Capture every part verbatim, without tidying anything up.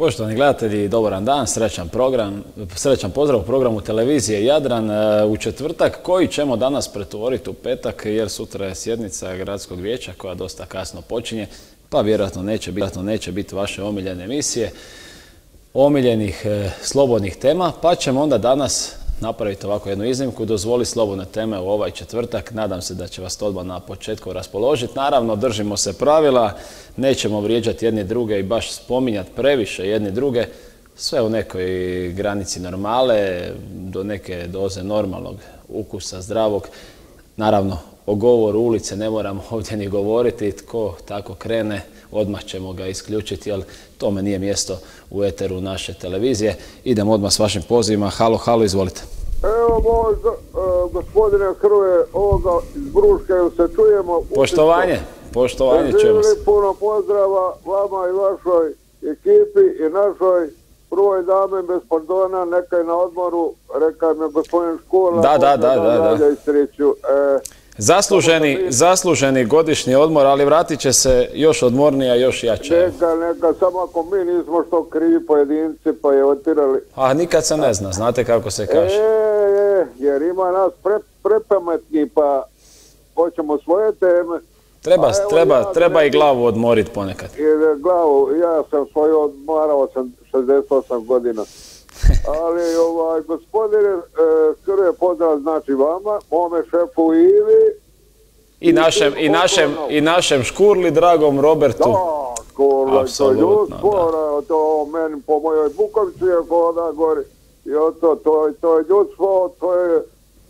Poštovani gledatelji, dobar dan, srećan program, srećan pozdrav u programu televizije Jadran u četvrtak, koji ćemo danas pretvoriti u petak, jer sutra je sjednica gradskog vijeća koja dosta kasno počinje, pa vjerojatno neće biti, vjerojatno neće biti vaše omiljene emisije, omiljenih slobodnih tema, pa ćemo onda danas napraviti ovako jednu iznimku, dozvoli slobodne teme u ovaj četvrtak. Nadam se da će vas to odmah na početku raspoložiti. Naravno, držimo se pravila, nećemo vrijeđati jedni druge i baš spominjati previše jedni druge. Sve u nekoj granici normale, do neke doze normalnog ukusa, zdravog. Naravno, o govoru ulice ne moramo ovdje ni govoriti. Tko tako krene, odmah ćemo ga isključiti, jer tome nije mjesto u eteru naše televizije. Idemo odmah s vašim pozivima. Halo, halo, izvolite. Evo, možda, uh, gospodine Hrvoje, ovoga iz Bruške, se čujemo. Poštovanje, poštovanje, čujemo se. Želim puno pozdrava vama i vašoj ekipi i našoj prvoj dame bez pardona, neka je na odmoru, reka mi gospodin Škola. Da, da, da, da, da. I sreću. E, Zasluženi, zasluženi godišnji odmor, ali vratit će se još odmornija, još jače. Neka, neka, samo ako mi nismo što krivi pojedinci pa je otirali. A nikad se ne zna, znate kako se kaže. E, e, jer ima nas pre, prepametni pa hoćemo svoje teme. Treba, evo, treba, ja treba ne, i glavu odmoriti ponekad. I glavu, ja sam svoju odmarao, sam šezdeset osam godina. Ali, ovaj, gospodine, e, Hrvoje, pozdrav znači vama, mome šefu Ivi. I, i našem, i, našem, i našem Škurli, dragom Robertu. Da, Škurla, to ljudstvo, da. To meni po mojoj Bukovici je koda gori. I to, to, to je ljudstvo, to je,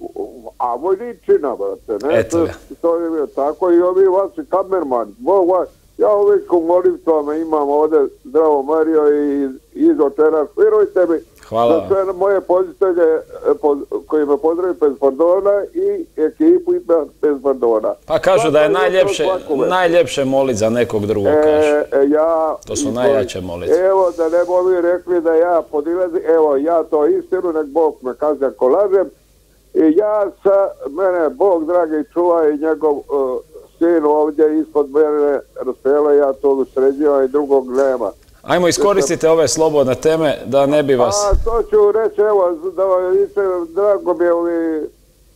a vojničina, brate, ne? Eto ga. To, to je tako i ovi vaši kamermani. Ja uvijek u molitvama imam ovdje Zdravo Mario i Izo Čerak, vjerujte mi. Hvala za sve moje pozitelje koji me pozdravi bez pardona i ekipu bez pardona. Pa kažu da je najljepše, najljepše moliti za nekog drugog, kažu. E, ja, to su najjače moliti. Evo, da ne bi vi rekli da ja podilazim, evo, ja to istinu, nek Bog me kazni ako lažem. I ja sa, mene Bog dragi čuva i njegov uh, sin ovdje ispod mene raspela, ja to sređivam i drugog nema. Ajmo, iskoristite ove slobodne teme da ne bi vas... A to ću reći, evo, da vam vidite, drago mi je ovi, e,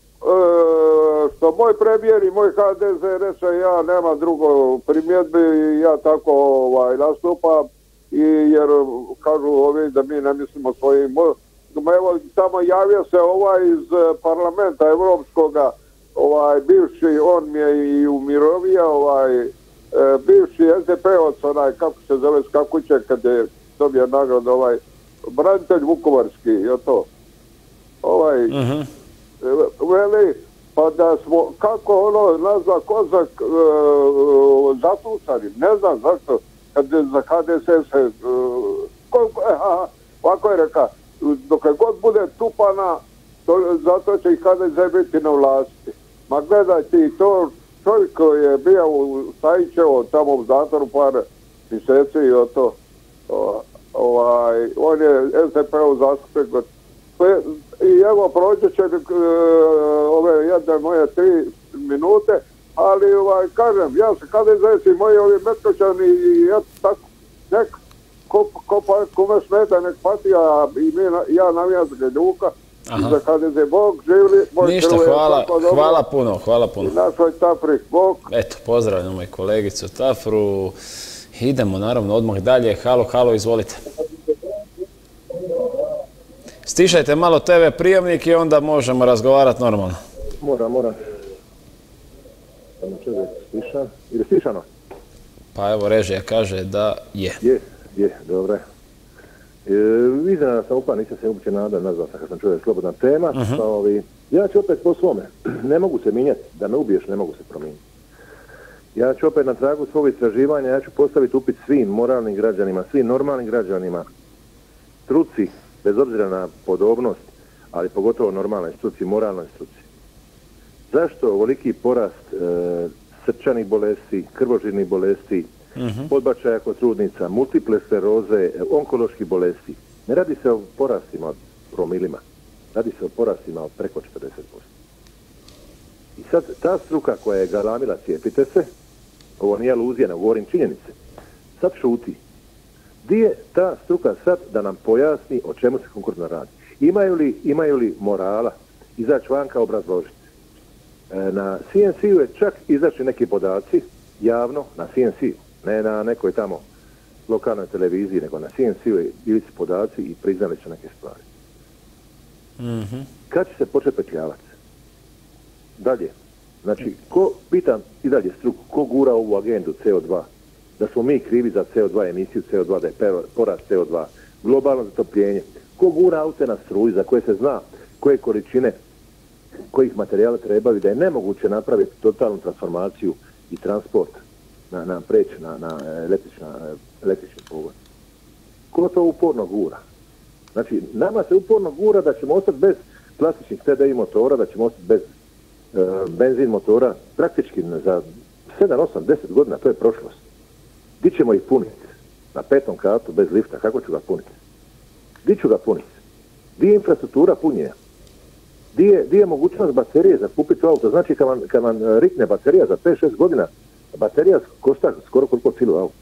što moj premijer i moj H D Z reče, ja nema drugo primjedbi i ja tako ovaj, nastupam, i, jer kažu ovi da mi ne mislimo svojim... Evo, tamo javio se ovaj iz parlamenta evropskoga, ovaj, bivši, on mi je i umirovio, ovaj, bivši S D P-ovac, onaj, kako se zove, Skakuće, kad je dobio nagradu, ovaj, branitelj Vukovarski, je to. Ovaj, uh-huh. Veli, pa da smo, kako ono, nazva Kozak, e, zaslušani, ne znam zašto, kad za H D S S, e, koliko, e, aha, ovako je reka, dok god bude tupana, to, zato će i H D S biti na vlasti. Ma gledaj ti to, čovjek koji je bio u Stajićevo, tamo u zatvoru par mjeseci i o to, o, ovaj, on je S D P-ov zastupnik. I evo, prođe će uh, ove jedne moje tri minute, ali ovaj, kažem, ja se H D S S i moji ovi Metkoćani i ja tako, nek, ko, ko pa, kome smeta, nek pati, a i mi, ja navijam za Geljuka. Aha. Za H D S, Bog živli. Ništa, hvala, hvala puno, hvala puno. I našoj Tafri, Bog. Eto, pozdravljamo i kolegicu Tafru. Idemo naravno odmah dalje. Halo, halo, izvolite. Stišajte malo te ve prijemnik i onda možemo razgovarati normalno. Moram, moram. Samo čovjek stiša. Ili stišano? Pa evo, režija kaže da je. Je, je, dobro. E, Iznenada sam upao, nisam se uopće nadao, nazvao sam kad sam čovjek slobodna tema. Uh-huh. Pa, ovi, ja ću opet po svome. Ne mogu se mijenjati, da me ubiješ ne mogu se promijeniti. Ja ću opet na tragu svog istraživanja, ja ću postaviti upit svim moralnim građanima, svim normalnim građanima, struci, bez obzira na podobnost, ali pogotovo normalnoj struci, moralnoj struci. Zašto ovoliki porast e, srčanih bolesti, krvožilnih bolesti, uh-huh. podbačaja kod trudnica, multiple skleroze, onkoloških bolesti? Ne radi se o porastima od promilima, radi se o porastima od preko četrdeset posto. I sad ta struka koja je galamila cijepite se, ovo nije aluzija, ne govorim činjenice, sad šuti. Gdje je ta struka sad da nam pojasni o čemu se konkretno radi? Imaju li, imaju li morala izaći vanka obrazložiti? E, na C N C-u je čak izašli neki podaci javno, na C N C-u, ne na nekoj tamo lokalnoj televiziji, nego na C N C-u je bili su podaci i priznali su neke stvari. Mm-hmm. Kad će se početi petljavati? Dalje. Znači, ko, pitam i dalje struku, ko gura ovu agendu C O dva? Da smo mi krivi za C O dva, emisiju C O dva, da je porast C O dva, globalno zatopljenje. Ko gura aute na struju za koje se zna koje količine, kojih materijala trebaju, da je nemoguće napraviti totalnu transformaciju i transport na, na preći na, na električna, električni pogon. Ko to uporno gura? Znači, nama se uporno gura da ćemo ostati bez klasičnih T D I motora, da ćemo ostati bez e, benzin motora, praktički za sedam, osam, deset godina, to je prošlost. Gdje ćemo ih puniti? Na petom katu, bez lifta, kako ću ga puniti? Gdje ću ga puniti? Gdje je infrastruktura punjenja? Gdje je, gdje je mogućnost baterije za kupiti auto? Znači, kad vam, kad vam rikne baterija za pet šest godina, baterija košta skoro koliko cijelu auto.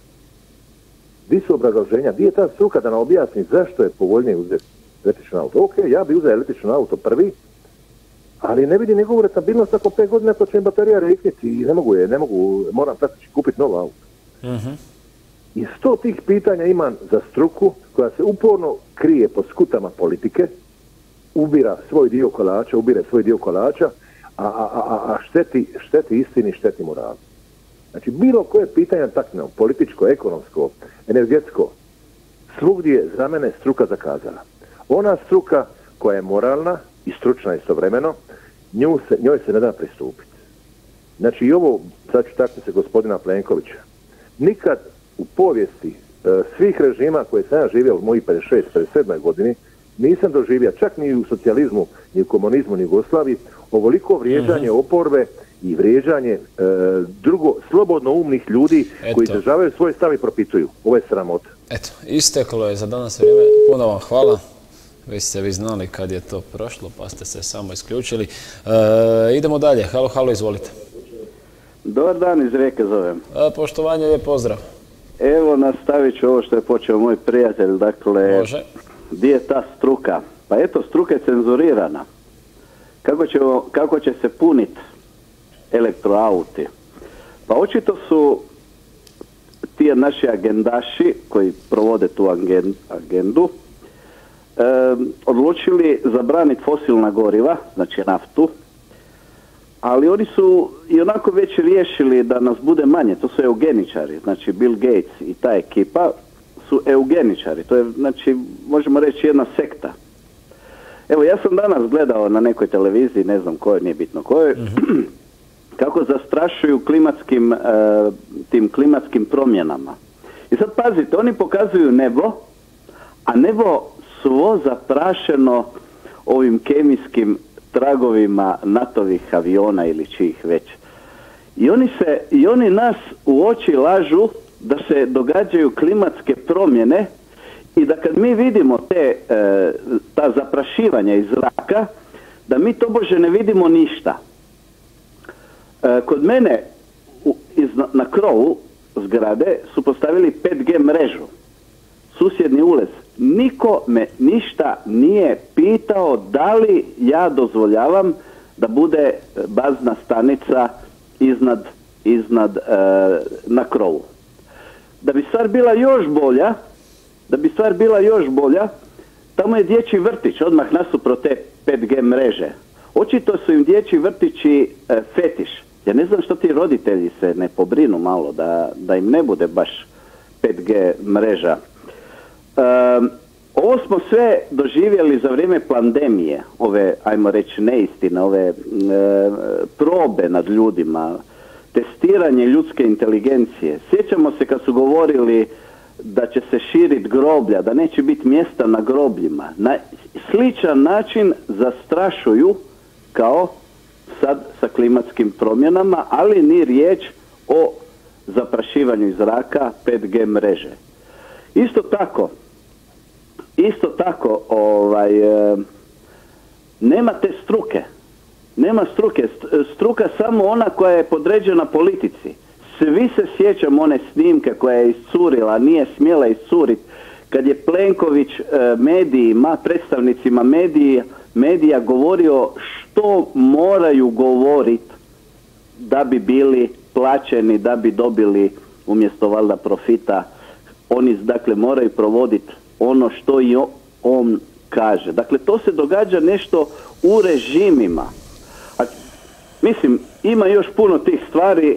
Gdje su obrazloženja? Gdje je ta struka da nam objasni zašto je povoljnije uzeti električno auto? Ok, ja bi uzeo električno auto prvi, ali ne vidim njegovu rentabilnost ako pet godina ako će im baterija rikniti i ne mogu je, ne mogu, moram praktički kupiti novo auto. Uh-huh. I sto tih pitanja imam za struku koja se uporno krije pod skutama politike, ubira svoj dio kolača, ubire svoj dio kolača, a, a, a, a šteti, šteti istini, šteti moralu. Znači, bilo koje pitanje takno, političko, ekonomsko, energetsko, svugdje je za mene struka zakazala. Ona struka koja je moralna i stručna istovremeno, nju se, njoj se ne da pristupiti. Znači, i ovo, sad ću taknuti se gospodina Plenkovića, nikad u povijesti e, svih režima koje sam ja živio u mojih pedeset šest pedeset sedam godini, nisam doživio čak ni u socijalizmu, ni u komunizmu, ni u Jugoslaviji, ovoliko vrijeđanje mm-hmm. oporbe i vrijeđanje e, drugo slobodno umnih ljudi Eto. koji izražavaju svoj stav i propituju. Ovo je sramota. Eto, isteklo je za danas vrijeme. Puno vam hvala. Vi ste vi znali kad je to prošlo, pa ste se samo isključili. E, idemo dalje. Halo, halo, izvolite. Dobar dan, iz Rijeke zovem. E, poštovanje, lijep pozdrav. Evo, nastavit ću ovo što je počeo moj prijatelj. Dakle, Može. Gdje je ta struka? Pa eto, struka je cenzurirana. Kako, ćemo, kako će se puniti elektroauti? Pa očito su ti naši agendaši koji provode tu agendu e, odlučili zabraniti fosilna goriva, znači naftu, ali oni su i onako već riješili da nas bude manje. To su eugeničari, znači Bill Gates i ta ekipa su eugeničari. To je, znači, možemo reći jedna sekta. Evo, ja sam danas gledao na nekoj televiziji, ne znam kojoj, nije bitno kojoj, mm-hmm. kako zastrašuju klimatskim, uh, tim klimatskim promjenama. I sad pazite, oni pokazuju nebo, a nebo svo zaprašeno ovim kemijskim tragovima natovih aviona ili čijih već. I oni, se, i oni nas u oči lažu da se događaju klimatske promjene i da kad mi vidimo te, e, ta zaprašivanja iz zraka, da mi tobože ne vidimo ništa. E, kod mene u, iz, na krovu zgrade su postavili pet G mrežu. Susjedni ulaz. Niko me ništa nije pitao da li ja dozvoljavam da bude bazna stanica iznad, iznad e, na krovu. Da bi stvar bila još bolja, da bi stvar bila još bolja, tamo je dječji vrtić, odmah nasuprot te pet G mreže. Očito su im dječji vrtići e, fetiš. Ja ne znam što ti roditelji se ne pobrinu malo, da, da im ne bude baš pet G mreža. E, ovo smo sve doživjeli za vrijeme pandemije, ove, ajmo reći, neistine, ove e, probe nad ljudima, testiranje ljudske inteligencije. Sjećamo se kad su govorili da će se širiti groblja, da neće biti mjesta na grobljima. Na sličan način zastrašuju kao sad sa klimatskim promjenama, ali ni riječ o zaprašivanju iz zraka pet G mreže. Isto tako, isto tako, ovaj, e, nema te struke. Nema struke. Struka samo ona koja je podređena politici. Svi se sjećamo one snimke koja je iscurila, nije smjela iscuriti, kad je Plenković medijima, predstavnicima medija, medija govorio što moraju govoriti da bi bili plaćeni, da bi dobili umjesto valjda profita. Oni dakle moraju provoditi ono što i on kaže. Dakle, to se događa nešto u režimima. A, mislim, ima još puno tih stvari,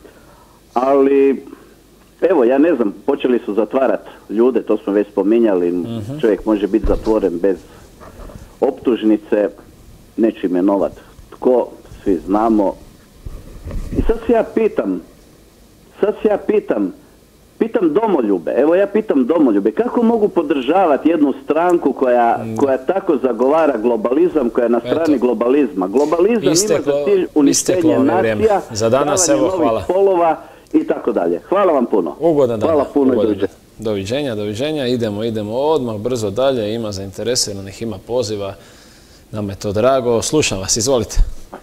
ali evo, ja ne znam, počeli su zatvarati ljude, to smo već spominjali, uh-huh. Čovjek može biti zatvoren bez optužnice, neće imenovati tko, svi znamo. I sad se ja pitam, sad se ja pitam, pitam domoljube, evo ja pitam domoljube, kako mogu podržavati jednu stranku koja, koja tako zagovara globalizam, koja je na strani Eto. globalizma. Globalizam isteklo, ima za cilj uništenje nacija, za danas, evo, hvala. Spolova i tako dalje. Hvala vam puno. Ugodan dan. Hvala puno. Ugodan. Doviđenja, doviđenja. Idemo, idemo odmah, brzo dalje. Ima zainteresiranih, ima poziva. Nam je to drago. Slušam vas, izvolite.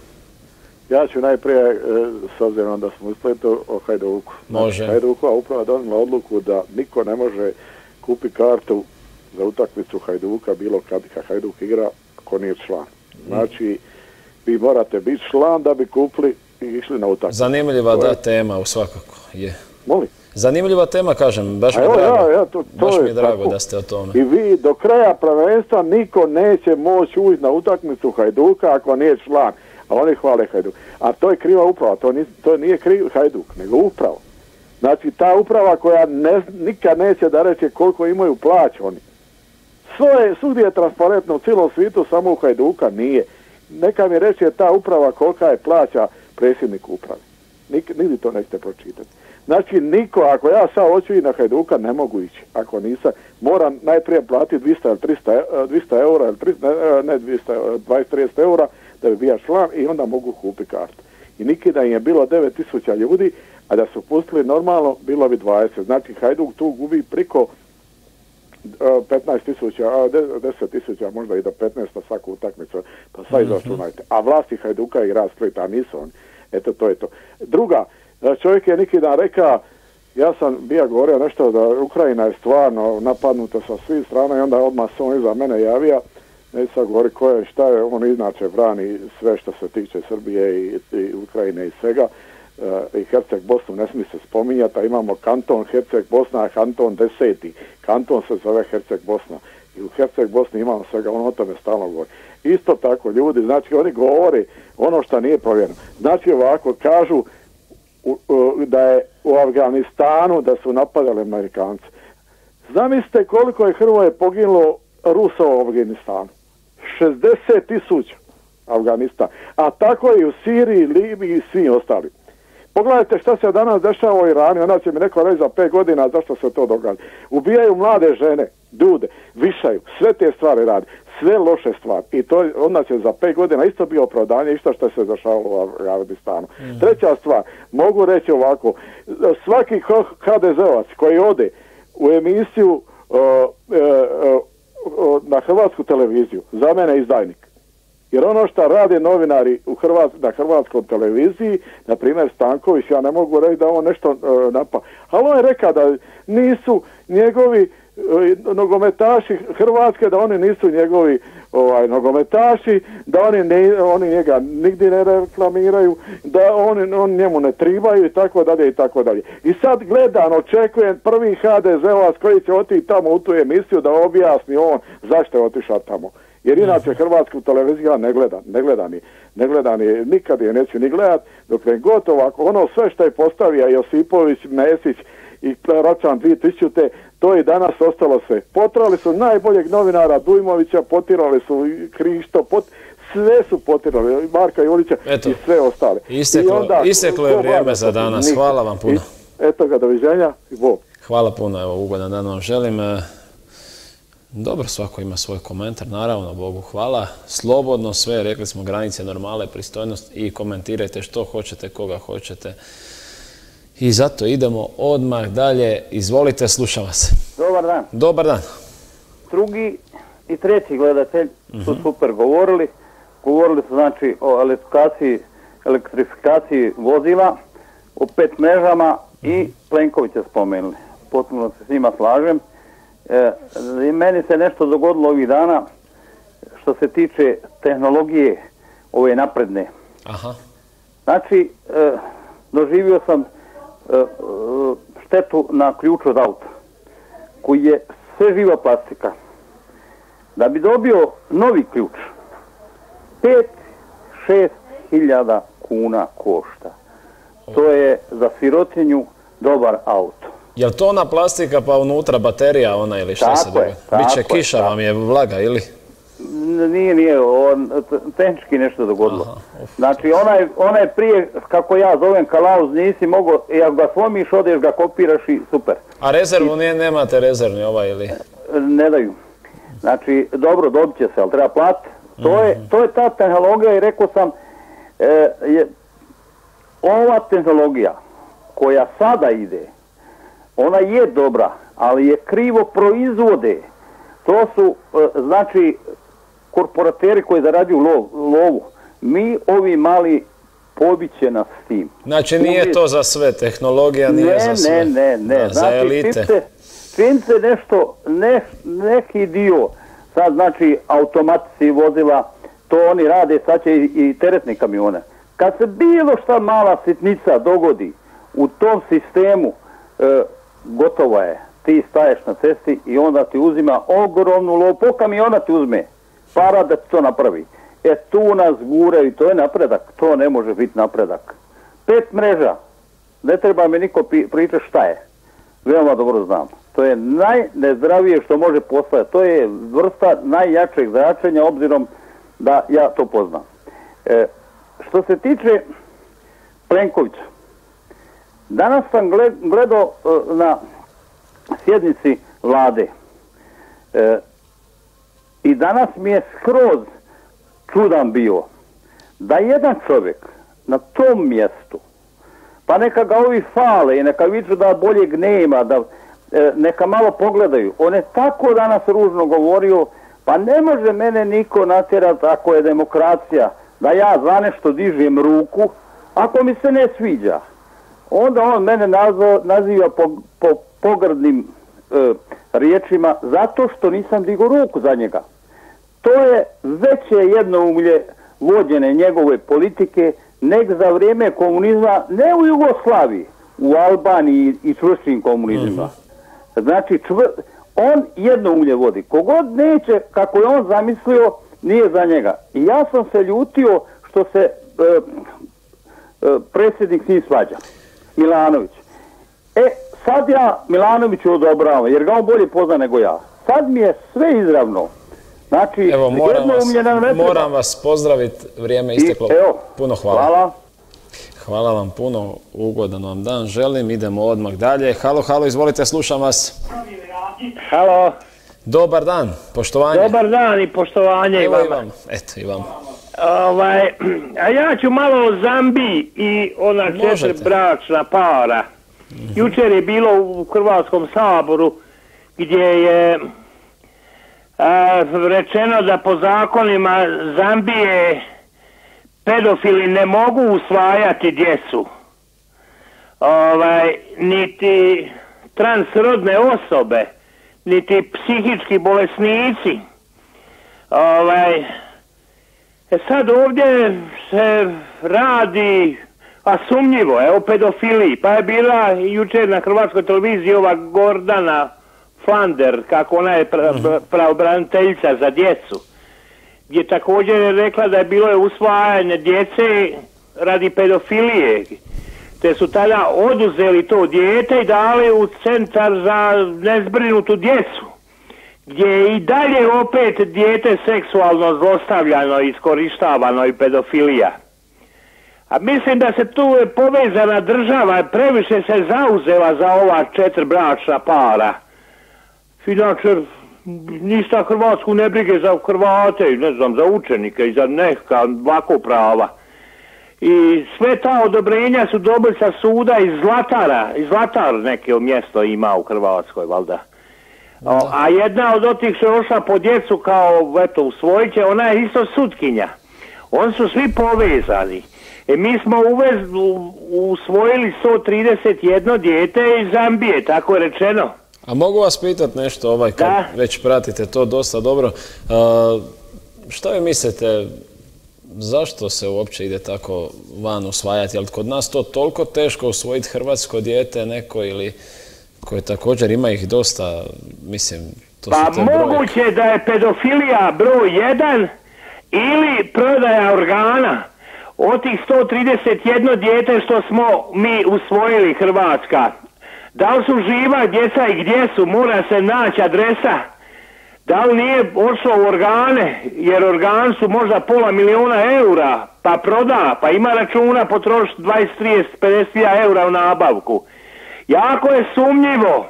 Ja ću najprije, s obzirom da smo uspjeli o Hajduku. Može. Hajdukova uprava donijela odluku da niko ne može kupiti kartu za utakmicu Hajduka bilo kad Hajduk igra ako nije član. Znači, vi morate biti član da bi kupili i išli na utakmicu. Zanimljiva da tema u svakako je. Molim? Zanimljiva tema, kažem, baš mi je drago, ja, ja, to, to baš mi je drago tako. Da ste o tome. I vi do kraja prvenstva niko neće moći ući na utakmicu Hajduka ako nije član. A oni hvale Hajduk. A to je kriva uprava, to, ni, to nije kriv Hajduk, nego uprava. Znači ta uprava koja ne, nikad neće da reće koliko imaju plaću oni. Sve, svugdje je transparentno u cijelom svijetu, samo u Hajduka nije. Neka mi reće ta uprava kolika je plaća predsjednik uprave. Nik, nigdje to nećete pročitati. Znači niko, ako ja sad hoću i na Hajduka, ne mogu ići. Ako nisam, moram najprije platiti dvjesto ili trista eura, ili trista, ne dvjesto, dvadeset do trideset eura, da bi bio član i onda mogu kupiti kartu. I nikada im je bilo devet tisuća ljudi, a da su pustili normalno, bilo bi dvadeset. Znači Hajduk tu gubi priko petnaest tisuća, deset tisuća, možda i do petnaest na svaku utakmicu, pa sad izračunajte. A vlasti Hajduka i grad Splita, a nisu oni. Eto, to je to. Druga, čovjek je neki dan rekao, ja sam bio govorio nešto da Ukrajina je stvarno napadnuta sa svih strana i onda odmah se on iza mene javio. Neću sad govori ko je, šta je, on inače brani sve što se tiče Srbije i, i Ukrajine i svega. E, I Herceg Bosnu ne smije se spominjati, a imamo kanton Herceg Bosna, kanton deseti. Kanton se zove Herceg Bosna. I u Herceg Bosni imamo svega, on o tome stalno govori. Isto tako ljudi, znači oni govori ono što nije provjereno. Znači ovako, kažu u, u, da je u Afganistanu da su napadali Amerikanci. Zamislite koliko je Hrvoje poginulo Rusa u Afganistanu. šezdeset tisuća Afganistan. A tako je i u Siriji, Libiji i svim ostali. Pogledajte šta se danas dešava u Iranu, onda će mi neko reći za pet godina zašto se to događa. Ubijaju mlade žene, ljude, višaju, sve te stvari radi, sve loše stvari. I to onda će za pet godina isto bio opravdanje, isto što se dešavalo u Afganistanu. Mm. Treća stvar, mogu reći ovako, svaki ha de zeovac koji ode u emisiju uh, uh, uh, na hrvatsku televiziju, za mene izdajnik. Jer ono što rade novinari u Hrvats, na hrvatskoj televiziji, na primjer Stanković, ja ne mogu reći da on nešto uh, napa. Ali on je rekao da nisu njegovi uh, nogometaši Hrvatske, da oni nisu njegovi ovaj, nogometaši, da oni, ne, oni njega nigdje ne reklamiraju, da oni on njemu ne tribaju i tako dalje i tako dalje. I sad gledam, očekujem prvi ha de zeovac koji će otići tamo u tu emisiju da objasni on zašto je otišao tamo. Jer inače hrvatsku televiziju ja ne gledam, ne gledam ni, ne gledam ni, nikad je neću ni gledat, dok ne gotovo, ako ono sve što je postavio Josipović, Mesić i Račan dvije tisućite, to je danas ostalo sve. Potirali su najboljeg novinara Dujmovića, potirali su Krišto, pot, sve su potirali, Marka Julića eto, i sve ostale. Isteklo, onda, isteklo je vrijeme za danas, nikad. Hvala vam puno. I, eto ga, doviđenja i Bog. Hvala puno, evo ugodan dan vam želim. Dobro, svako ima svoj komentar, naravno, Bogu hvala. Slobodno sve, rekli smo, granice normale, pristojnost i komentirajte što hoćete, koga hoćete. I zato idemo odmah dalje. Izvolite, slušam vas. Dobar dan. Dobar dan. Drugi i treći gledatelj su uh-huh. super govorili. Govorili su znači o elektrifikaciji, elektrifikaciji vozila, o pet mrežama i Plenkovića spomenuli. Potpuno se s njima slažem. E, meni se nešto dogodilo ovih dana što se tiče tehnologije ove napredne. Aha. Znači, e, doživio sam e, štetu na ključu od auta, koji je sve živa plastika. Da bi dobio novi ključ, pet šest hiljada kuna košta. To je za sirotinju dobar auto. Je li to ona plastika pa unutra baterija ona ili šta se događa? Biće kiša vam je vlaga ili? Nije, nije, on, tehnički nešto dogodilo. Aha, znači onaj, onaj prije, kako ja zovem kalauz, nisi mogao, i ako ga slomiš, odeš ga kopiraš i super. A rezervu nije, nemate rezervni ovaj ili? Ne daju. Znači, dobro, dobit će se, ali treba platiti. To je, to je ta tehnologija i rekao sam, e, je, ova tehnologija koja sada ide, ona je dobra, ali je krivo proizvode. To su, e, znači, korporateri koji zarađuju lov, lovu. Mi, ovi mali, pobiće nas s tim. Znači, nije Uvijek... to za sve, tehnologija nije ne, za sve. Ne, ne, ne. Da, znači, za elite. Čim se, čim se nešto, ne, neki dio, sad znači automatici vozila, to oni rade, sad će i, i teretni kamione. Kad se bilo šta mala sitnica dogodi u tom sistemu, e, gotovo je. Ti staješ na cesti i onda ti uzima ogromnu lovu, po kamiona ti uzme para da ti to napravi. E tu nas guraju, to je napredak, to ne može biti napredak. Pet mreža, ne treba mi niko pričati šta je, veoma dobro znam. To je najnezdravije što može postati, to je vrsta najjačeg zračenja obzirom da ja to poznam. E, što se tiče Plenkovića, danas sam gledao e, na sjednici vlade e, i danas mi je skroz čudan bio da jedan čovjek na tom mjestu, pa neka ga ovi fale i neka viču da boljeg nema, da e, neka malo pogledaju. On je tako danas ružno govorio, pa ne može mene niko natjerati ako je demokracija, da ja za nešto dižem ruku, ako mi se ne sviđa. Onda on mene nazva, naziva po, po pogrdnim e, riječima zato što nisam digao ruku za njega. To je veće jednoumlje vođene njegove politike nek za vrijeme komunizma, ne u Jugoslaviji, u Albaniji i čvršćim komunizmima. Znači, čvr... on jednoumlje vodi. Kogod neće, kako je on zamislio, nije za njega. I ja sam se ljutio što se e, e, predsjednik s njim svađa. Milanović. E, sad ja Milanoviću odobravam, jer ga on bolje pozna nego ja. Sad mi je sve izravno. Znači, evo, moram vas, moram vas pozdraviti, vrijeme isteklo. I, evo, puno hvala. Hvala. Hvala vam puno, ugodan vam dan želim, idemo odmah dalje. Halo, halo, izvolite, slušam vas. Halo. Dobar dan, poštovanje. Dobar dan i poštovanje. Evo i vam, eto i vam. Ovaj, a ja ću malo o Zambiji i ona četiri bračna para. Mm-hmm. Jučer je bilo u Hrvatskom saboru gdje je a, rečeno da po zakonima Zambije pedofili ne mogu usvajati djecu. Ovaj, niti transrodne osobe, niti psihički bolesnici. Ovaj, e sad ovdje se radi, a sumnjivo, evo, pedofiliji. Pa je bila jučer na Hrvatskoj televiziji ova Gordana Flander, kako ona je pra, pravobraniteljica za djecu, gdje također je rekla da je bilo je usvajanje djece radi pedofilije, te su tada oduzeli to dijete i dali u centar za nezbrinutu djecu, gdje je i dalje opet dijete seksualno zlostavljano, iskorištavano i pedofilija. A mislim da se tu je povezana država, previše se zauzela za ova četiri bračna para. Inače, ništa Hrvatsku ne brige za Hrvate, ne znam, za učenike i za neka ovako prava. I sve ta odobrenja su dobili sa suda iz Zlatara, iz Zlatar neke mjesto ima u Hrvatskoj, valjda. O, a jedna od otih što je ošla po djecu kao, eto, usvojit će, ona je isto sutkinja. Oni su svi povezani. E, mi smo uvez, u, usvojili sto trideset jedno dijete iz Zambije, tako je rečeno. A mogu vas pitati nešto, ovaj, kad da. već pratite to dosta dobro. Uh, šta vi mislite, zašto se uopće ide tako van usvajati? Je li kod nas to toliko teško usvojiti hrvatsko dijete neko ili koje također ima ih dosta, mislim, to pa su te brojke. Moguće da je pedofilija broj jedan ili prodaja organa. Od tih sto trideset jedno dijete što smo mi usvojili Hrvatska, da li su živa djeca i gdje su, mora se naći adresa. Da li nije odšao u organe, jer organ su možda pola miliona eura, pa proda, pa ima računa potrošiti dvadeset, trideset, pedeset eura u nabavku. Jako je sumnjivo.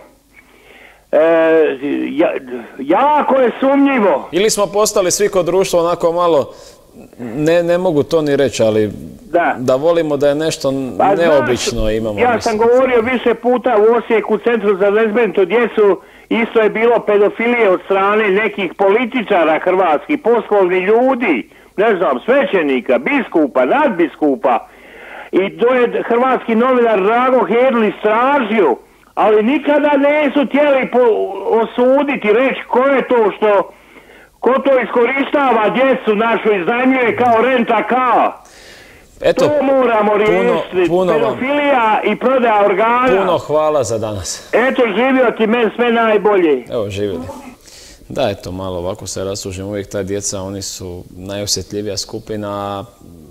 E, ja, jako je sumnjivo. Ili smo postali svi kod društva onako malo, ne, ne mogu to ni reći, ali da, da volimo da je nešto pa, neobično znaš, imamo. Ja sam govorio više puta u Osijeku, u Centru za lezbijsku djecu, isto je bilo pedofilije od strane nekih političara hrvatskih, poslovnih ljudi, ne znam, svećenika, biskupa, nadbiskupa. I to je hrvatski novinar Drago Hedl istražio, ali nikada nisu htjeli osuditi, reći ko je to što, ko to iskoristava djecu našu, iznajmljuje kao renta kao. Eto, to moramo riješiti, pedofilija i prodaja organa. Puno hvala za danas. Eto, živio ti men sve najbolje. Evo, živjeli. Da, eto, malo ovako se rasužim, uvijek ta djeca, oni su najosjetljivija skupina.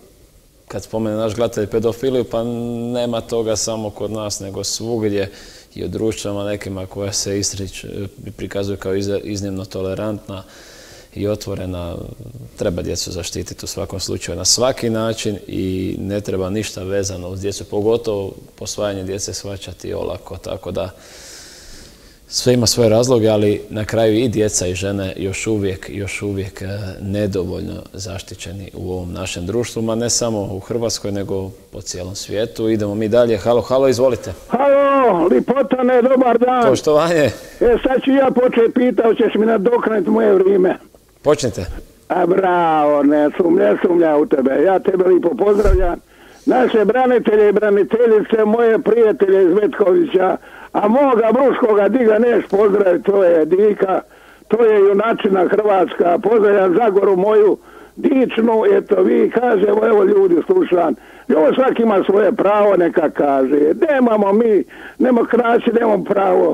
Kad spomene naš gledatelj pedofiliju, pa nema toga samo kod nas, nego svugdje i u društvama nekima koja se istrič, prikazuju kao iznimno tolerantna i otvorena. Treba djecu zaštititi u svakom slučaju na svaki način i ne treba ništa vezano uz djecu, pogotovo posvajanje djece shvaćati olako, tako da sve ima svoje razloge, ali na kraju i djeca i žene još uvijek, još uvijek nedovoljno zaštićeni u ovom našem društvu, ma ne samo u Hrvatskoj, nego po cijelom svijetu. Idemo mi dalje. Halo, halo, izvolite. Halo, Lipotane, dobar dan. Poštovanje. E, sad ću ja početi pitao, ćeš mi nadoknati moje vrijeme. Počnite. A bravo, ne sumnja, sumnja u tebe. Ja tebe lipo pozdravljam. Naše branitelje i braniteljice, moje prijatelje iz Metkovića, a moga Bruškoga Diga neš pozdraviti, to je Dika, to je junačina Hrvatska, pozdravljam Zagoru moju dičnu, eto vi kažemo, evo ljudi slušam, ovo svak ima svoje pravo, neka kaže, nemamo mi, demokraciju, nemamo pravo,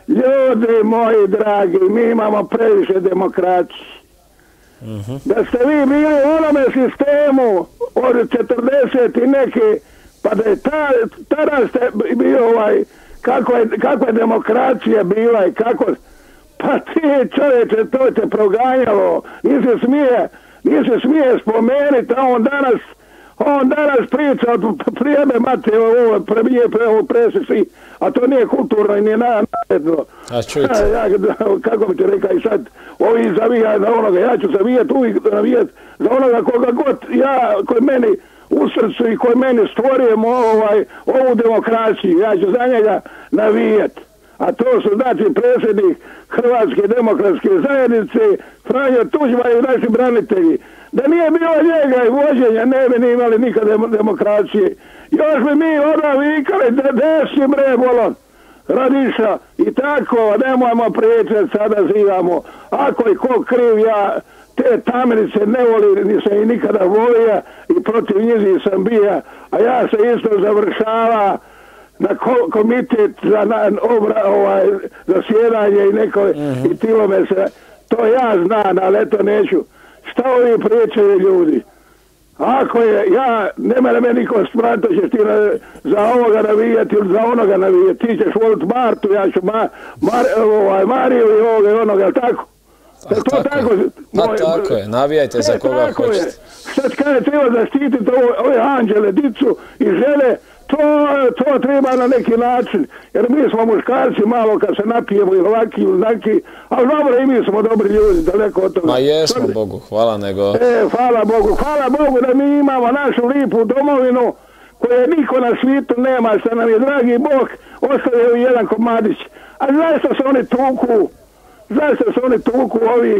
ljudi moji dragi, mi imamo previše demokracije. Uh-huh. Da ste vi bili u onome sistemu od četrdeset i neke, pa da je ta, tada ste bio ovaj, kako je, kako je demokracija bila i kako, pa ti čovječe, to te proganjalo, nisi smije, nisi smije spomenuti, a on danas, on danas priča od prijeme mate, ovo premije, ovo presisi, a to nije kulturno i nije naredno. A čujte. Ja, kako bi ti rekao i sad, ovi zavijaju na onoga, ja ću zavijati uvijek navijati za onoga koga god ja, koji meni u srcu i koji meni stvorujemo ovaj, ovu demokraciju, ja ću za njega navijati. A to su znači predsjednik Hrvatske demokratske zajednice, Franjo Tuđman i naši branitelji. Da nije bilo njega i vođenja, ne bi ni imali nikada demokracije. Još bi mi odmah vikali da desi bre bolon. Radiša i tako, nemojmo pričati, sada zivamo. Ako je ko kriv, ja te tamenice ne volim, nisam i nikada volio i protiv njih sam bija, a ja se isto završava na komitet za na, obra, ovaj, zasjedanje i neko, uh-huh. i tilome se, to ja znam, ali eto neću. Šta ovi pričaju ljudi? Ako je, ja, nema na me niko sprati, ćeš ti na, za ovoga navijati ili za onoga navijati, ti ćeš voliti Martu, ja ću ma, Mar, ovaj, Mariju i ovoga i onoga, jel tako? A, to tako, tako, pa moj, tako je, navijajte za koga hoćete. Sad kada treba zaštititi ove, ove anđele, dicu i žele, to, to treba na neki način, jer mi smo muškarci malo kad se napijemo i ovaki i onaki, ali dobro i mi smo dobri ljudi, daleko od toga. Ma jesmo, sad, Bogu, hvala nego... E, hvala Bogu, hvala Bogu da mi imamo našu lipu domovinu koje niko na svijetu nema, što nam je dragi Bog ostavio jedan komadić. A zašto se oni tuku, zašto se oni tuku ovi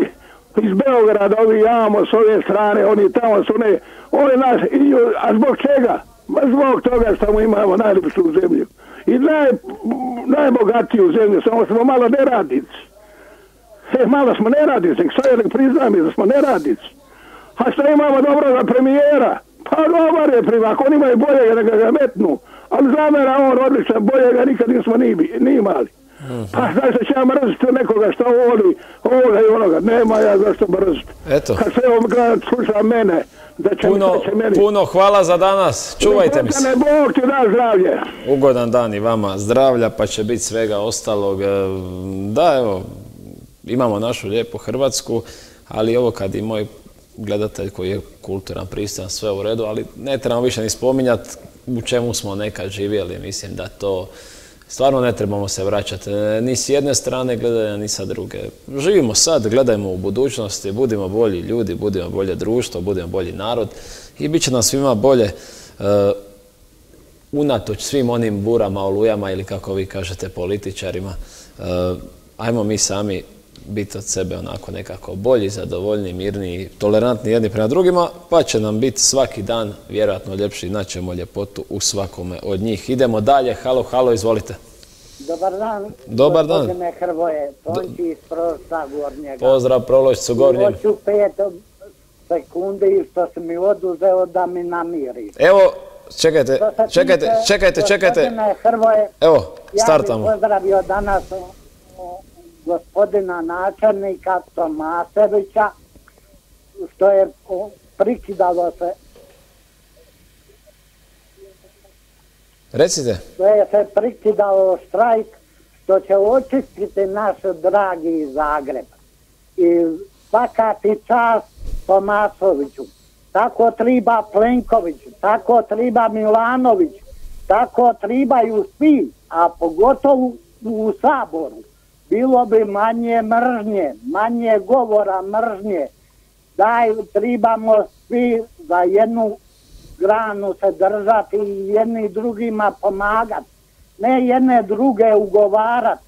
iz Beograda, ovi jamo s ove strane, oni tamo su ne, oni nas, a zbog čega? Zbog toga što mu imamo najljepšu zemlju. I naj, najbogatiju zemlju, samo smo malo neradnici. E, malo smo neradnici, što je priznam da smo neradnici. A što imamo dobroga premijera? Pa dobar je prima, ako oni imaju boljega neka ga metnu. Ali zamera on odličan, boljega nikad nismo ni, ni imali. Pa znaš da će ja mrziti nekoga što voli ovoga i onoga. Nema ja zašto mrziti. Eto. Kad se on sluša mene, da će, puno, da će meni... Puno hvala za danas. Čuvajte mi se. Ne, Bog ti da zdravlje. Ugodan dan i vama zdravlja, pa će biti svega ostalog. Da, evo, imamo našu lijepu Hrvatsku, ali ovo kad i moj gledatelj koji je kulturan, pristojan, sve u redu, ali ne trebamo više ni spominjati u čemu smo nekad živjeli. Mislim da to stvarno ne trebamo se vraćati ni s jedne strane gledanja, ni sa druge. Živimo sad, gledajmo u budućnosti, budimo bolji ljudi, budimo bolje društvo, budimo bolji narod i bit će nam svima bolje uh, unatoč svim onim burama, olujama ili kako vi kažete političarima. Uh, ajmo mi sami biti od sebe onako nekako bolji, zadovoljni, mirniji, tolerantni jedni prema drugima, pa će nam biti svaki dan vjerojatno ljepši, naćemo ljepotu u svakome od njih. Idemo dalje, halo, halo, izvolite. Dobar dan. Dobar dan. Gospodine Hrvoje, Tonči iz Prološca Gornjega. Pozdrav Prološcu Gornjem. Hoću pet sekundi što si mi oduzeo da mi namiri. Evo, čekajte, čekajte, čekajte, čekajte. Gospodine Hrvoje, evo, startamo. Ja bih pozdravio danas gospodina načelnika Tomasevića, što je prikidalo se Recite. što je se prikidalo štrajk, što će očistiti naš dragi Zagreb. I svaka ti čast Tomasoviću, tako triba Plenković, tako triba Milanović, tako tribaju svi, a pogotovo u Saboru. Bilo bi manje mržnje, manje govora mržnje. Daj, tribamo svi za jednu granu se držati i jedni drugima pomagati. Ne jedne druge ugovarati.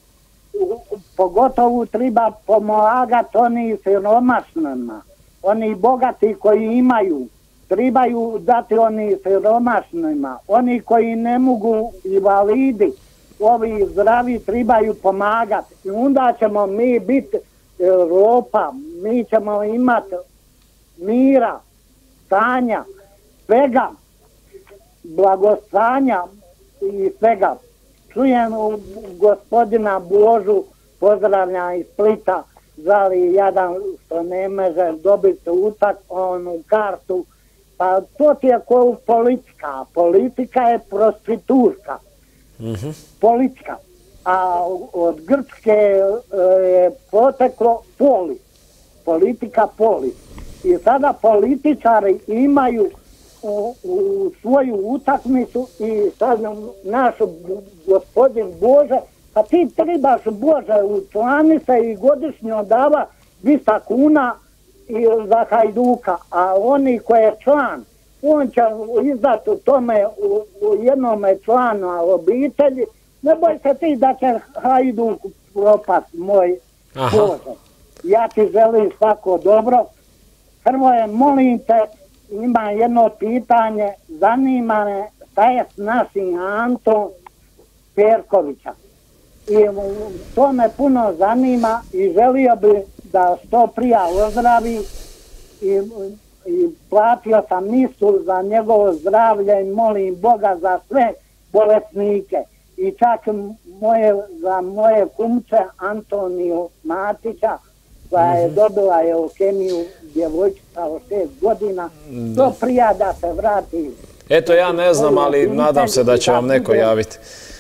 Pogotovo treba pomagati oni siromašnima. Oni bogati koji imaju. Trebaju dati oni siromašnima. Oni koji ne mogu, invalidi. Ovi zdravi trebaju pomagati i onda ćemo mi biti Europa, mi ćemo imati mira, stanja, svega, blagostanja i svega. Čujem gospodina Božu, pozdravljam iz Splita, zali jadan što ne može dobiti utak, onu kartu, pa to ti je ko politika, politika je prostitutka. Mm-hmm. Politika, a od Grčke je poteklo polis, politika polis. I sada političari imaju u, u svoju utakmicu i sad naš gospodin Bože, a ti trebaš Bože učlani se i godišnjo dava dvjesto kuna i za Hajduka, a oni koji je član, on će izdati u tome u, u jednome članu obitelji. Ne boj se ti da će Hajduk propast, moj Bože. Ja ti želim svako dobro. Hrvoje, molim te, ima jedno pitanje, zanima me šta je s našim Antom Perkovića. I to me puno zanima i želio bi da što prije ozdravi i i platio sam misu za njegovo zdravlje i molim Boga za sve bolesnike. I čak moje, za moje kumče Antoniju Matića, koja je dobila leukemiju, djevojčica od šest godina, to prija da se vrati. Eto, ja ne znam, ali nadam se da će vam neko javiti.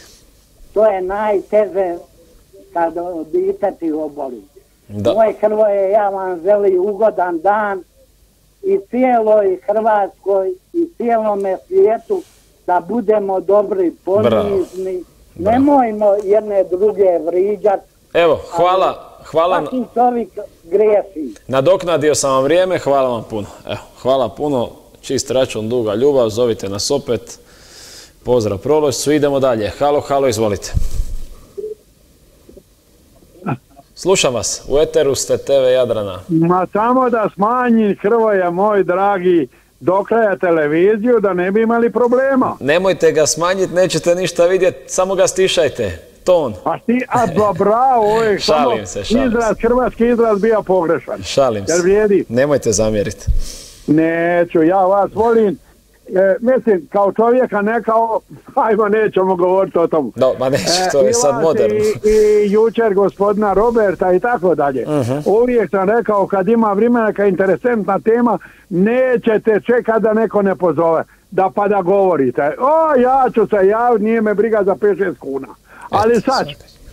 To je najteže kad obitelji oboli. Moj Hrvoje, ja vam želim ugodan dan i cijeloj Hrvatskoj i cijelome svijetu da budemo dobri, ponizni. Nemojmo jedne druge vriđati. Evo, hvala. Hvala. Svaki čovjek griješi. Nadoknadio sam vam vrijeme, hvala vam puno. Evo, hvala puno, čist račun, duga ljubav, zovite nas opet. Pozdrav Prološcu, idemo dalje. Halo, halo, izvolite. Slušam vas, u eteru ste te ve Jadrana. Ma samo da smanji, Hrvoje moj dragi, do kraja televiziju, da ne bi imali problema. Nemojte ga smanjiti, nećete ništa vidjeti, samo ga stišajte. Ton. A ti, a ba, bravo, ovo je šalim se, šalim izraz, se. Hrvatski izraz bio pogrešan. Šalim Jer se. vrijedi. Nemojte zamjeriti. Neću, ja vas volim. E, mislim, kao čovjeka, ne kao, ajmo, nećemo govoriti o tom. No, ma neću, to je e, sad moderno. I, i jučer gospodina Roberta i tako dalje. Uh-huh. Uvijek sam rekao, kad ima vremena, kad je interesantna tema, nećete čekati da neko ne pozove, da pa da govorite. O, ja ću se javiti, nije me briga za pet šest kuna. Ali sad,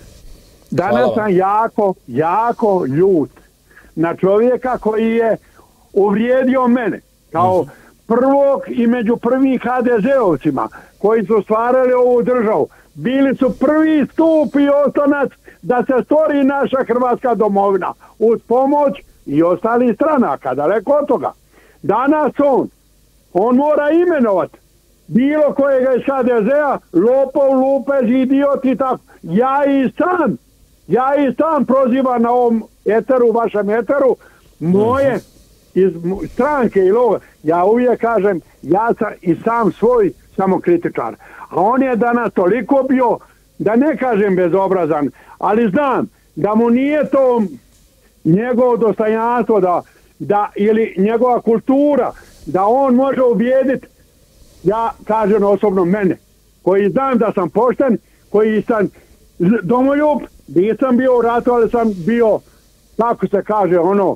danas sam jako, jako ljut na čovjeka koji je uvrijedio mene, kao prvog i među prvih ha de zeovcima koji su stvarali ovu državu. Bili su prvi stup i oslonac da se stvori naša Hrvatska domovina uz pomoć i ostalih stranaka, daleko od toga. Danas on, on mora imenovati bilo kojega iz ha de zea, lopov, lupež, idiot i tako. Ja i sam, ja i sam prozivam na ovom eteru, vašem eteru, moje iz stranke ili ovo. Ja uvijek kažem, ja sam i sam svoj samokritičar. A on je danas toliko bio, da ne kažem bezobrazan, ali znam da mu nije to njegovo dostojanstvo, da, da, ili njegova kultura, da on može ubijediti, ja kažem osobno mene, koji znam da sam pošten, koji sam domoljub, nisam bio u ratu, ali sam bio, tako se kaže, ono,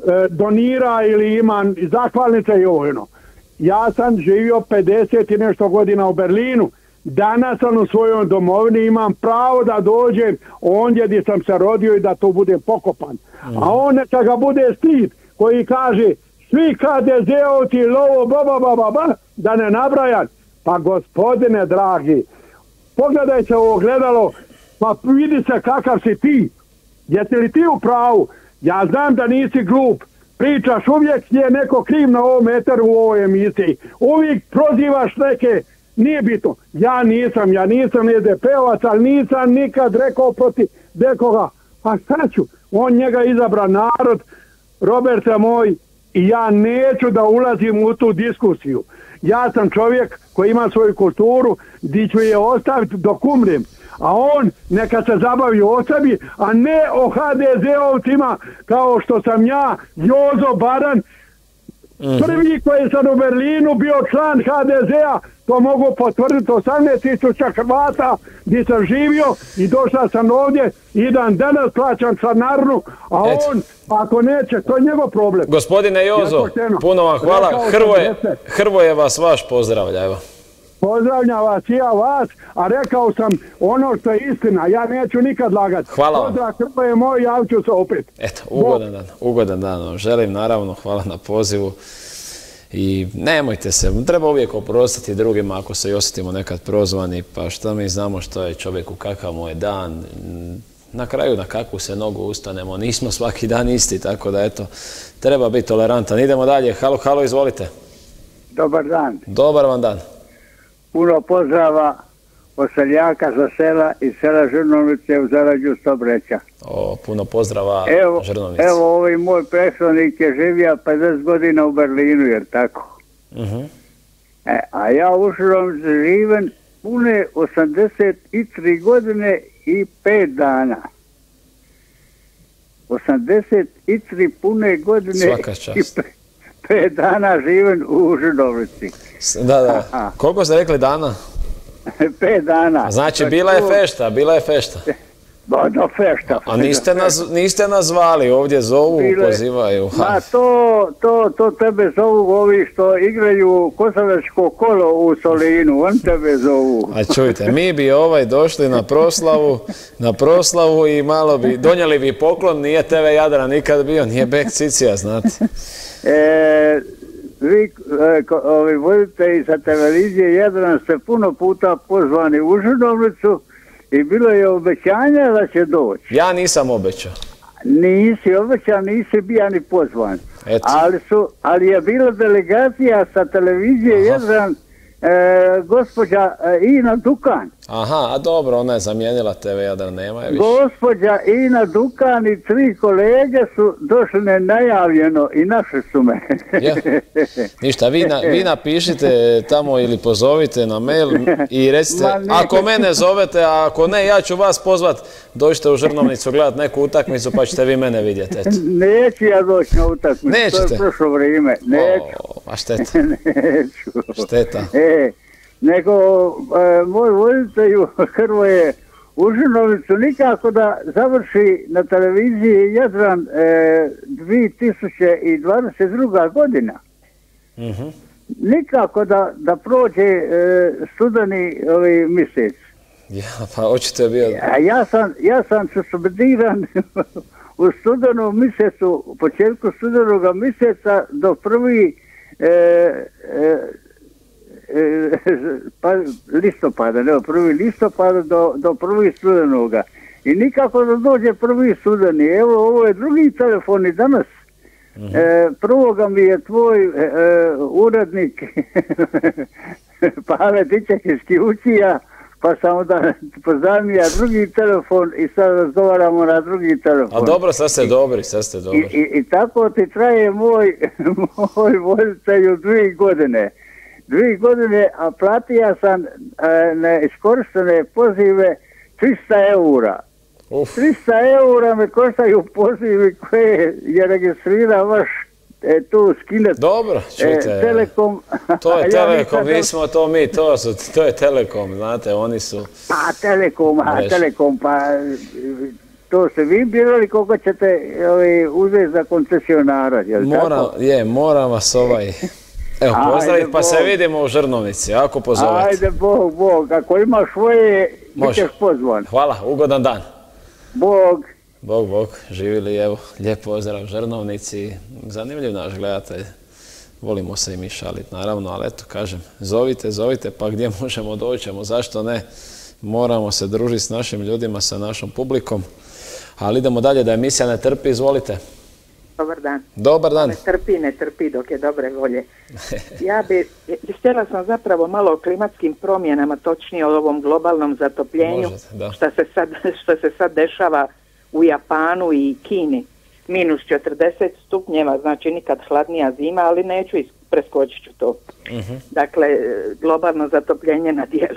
donira ili ima zahvalnice i ovo, ono. Ja sam živio pedeset i nešto godina u Berlinu. Danas sam u svojoj domovini, imam pravo da dođem ondje gdje sam se rodio i da to bude pokopan. A on neka ga bude stid koji kaže svi ha de zeovci, lovo, baba, baba, ba, da ne nabrajam. Pa gospodine dragi, pogledaj se ovo gledalo, pa vidi se kakav si ti. Jesi li ti u pravu? Ja znam da nisi glup. Pričaš uvijek je neko kriv na ovom eteru u ovoj emisiji. Uvijek prozivaš neke, nije bitno. Ja nisam, ja nisam es de pe-ovac, ali nisam nikad rekao protiv nekoga. A šta ću? On njega izabra narod, Roberte moj, i ja neću da ulazim u tu diskusiju. Ja sam čovjek koji ima svoju kulturu, gdje ću je ostaviti dok umrem. A on neka se zabavi o sebi, a ne o ha de zeovcima kao što sam ja, Jozo Baran, prvi koji sam u Berlinu bio član ha de zea, to mogu potvrditi, osamnaest tisuća Hrvata gdje sam živio i došao sam ovdje i dan danas plaćam članarinu, a on, ako neće, to je njegov problem. Gospodine Jozo, puno vam hvala. Hrvoje, Hrvoje vas vaš pozdravlja, evo. Pozdravljam vas i ja vas, a rekao sam ono što je istina, ja neću nikad lagati. Hvala vam. Pozdrav Hrvoje moj, javit se opet. Eto, ugodan dan, ugodan dan. Želim naravno, hvala na pozivu. I nemojte se, treba uvijek oprostiti drugima ako se i osjetimo nekad prozvani, pa što mi znamo što je čovjeku, kakav mu je dan, na kraju na kakvu se nogu ustanemo, nismo svaki dan isti, tako da eto, treba biti tolerantan. Idemo dalje, halo, halo, izvolite. Dobar dan. Dobar vam dan. Puno pozdrava od seljaka za sela i sela Žrnovnice u zaleđu Stobreća. O, puno pozdrava evo, Žrnovnice. Evo, ovaj moj prethodnik je živio pedeset godina u Berlinu, jer tako. Uh-huh. E, a ja u Žrnovnici živim pune osamdeset tri godine i pet dana. osamdeset tri pune godine Svaka i čast. pet, pet dana živim u Žrnovnici. Da, da. Aha. Koliko ste rekli dana? Pet dana. Znači, bila je fešta, bila je fešta. Ba, do fešta. A niste nas, niste nazvali, ovdje zovu, Bile, pozivaju. Ha. Ma to, to, to tebe zovu ovi što igraju kosovačko kolo u Solinu, on tebe zovu. A čujte, mi bi ovaj došli na proslavu, na proslavu i malo bi, donijeli bi poklon, nije te ve Jadran nikad bio, nije Bek Cicija, znate. E, vi, e, ko, ovi voditelji sa televizije Jadran ste puno puta pozvani u Žrnovnicu i bilo je obećanje da će doći. Ja nisam obećao. Nisi obećao, nisi bio ni pozvan. Ali, su, ali je bila delegacija sa televizije Jadran, e, gospođa e, Ina Dukan. Aha, a dobro, ona je zamijenila te ve, Jadran nema je više. Gospođa Ina Dukan i tri kolege su došli nenajavljeno i našli su me. Ja. Ništa, vi, na, vi napišite tamo ili pozovite na mail i recite, ako mene zovete, a ako ne, ja ću vas pozvat, dođite u Žrnovnicu gledat neku utakmicu pa ćete vi mene vidjeti. Eto. Neću ja doći na utakmicu, Nećete? to je prošlo vrijeme. Neću. O, a šteta. Neću. Šteta. E, nego e, moj voditelj Hrvoje u Žrnovnicu nikako da završi na televiziji Jadran e, dvije tisuće dvadeset druga godina. Uh-huh. Nikako da, da prođe e, studeni ovaj mjesec. Ja, pa očito je bio... A ja sam, ja sam suspendiran u studenom mjesecu, u početku studenog mjeseca do prvi e, e, pa listopada, ne, prvi listopada do, do prvi studenoga. I nikako da dođe prvi studeni. Evo, ovo je drugi telefon i danas. Mm-hmm. E, prvoga mi je tvoj e, urednik Pave Tičak iz Kivučija, pa sam onda poznamija drugi telefon i sad razgovaramo na drugi telefon. A dobro, sad ste dobri, sad ste dobri. I, i, i tako ti traje moj, moj voditelj u dvije godine. Dvije godine, a platio sam e, neiskorištene pozive trista eura. Uf. trista eura me koštaju pozivi koje je registrirao vaš e, tu skinet. Dobro, čujte. E, Telekom. To je ja Telekom, nisam... mi smo to mi, to, su, to je Telekom, znate, oni su... Pa Telekom, a Telekom, pa to ste vi birali koga ćete ovaj, uzeti za koncesionara, je li Moram, tako? je, moram vas ovaj... Evo, pozdraviti, pa se vidimo u Žrnovnici, ako pozovete. Ajde, Bog, Bog, ako imaš svoje, bit ćeš pozvan. Hvala, ugodan dan. Bog. Bog, Bog, živjeli, evo, lijep pozdrav Žrnovnici, zanimljiv naš gledatelj. Volimo se i mi šaliti, naravno, ali eto, kažem, zovite, zovite, pa gdje možemo doćemo, zašto ne? Moramo se družiti s našim ljudima, sa našom publikom. Ali idemo dalje, da emisija ne trpi, izvolite. Dobar dan. Dobar dan. Ne trpi, ne trpi dok je dobre volje. Ja bi, htjela sam zapravo malo o klimatskim promjenama, točnije o ovom globalnom zatopljenju, Možete, da. što se sad, što se sad dešava u Japanu i Kini. Minus četrdeset stupnjeva, znači nikad hladnija zima, ali neću, preskočit ću to. Uh-huh. Dakle, globalno zatopljenje na dijelu.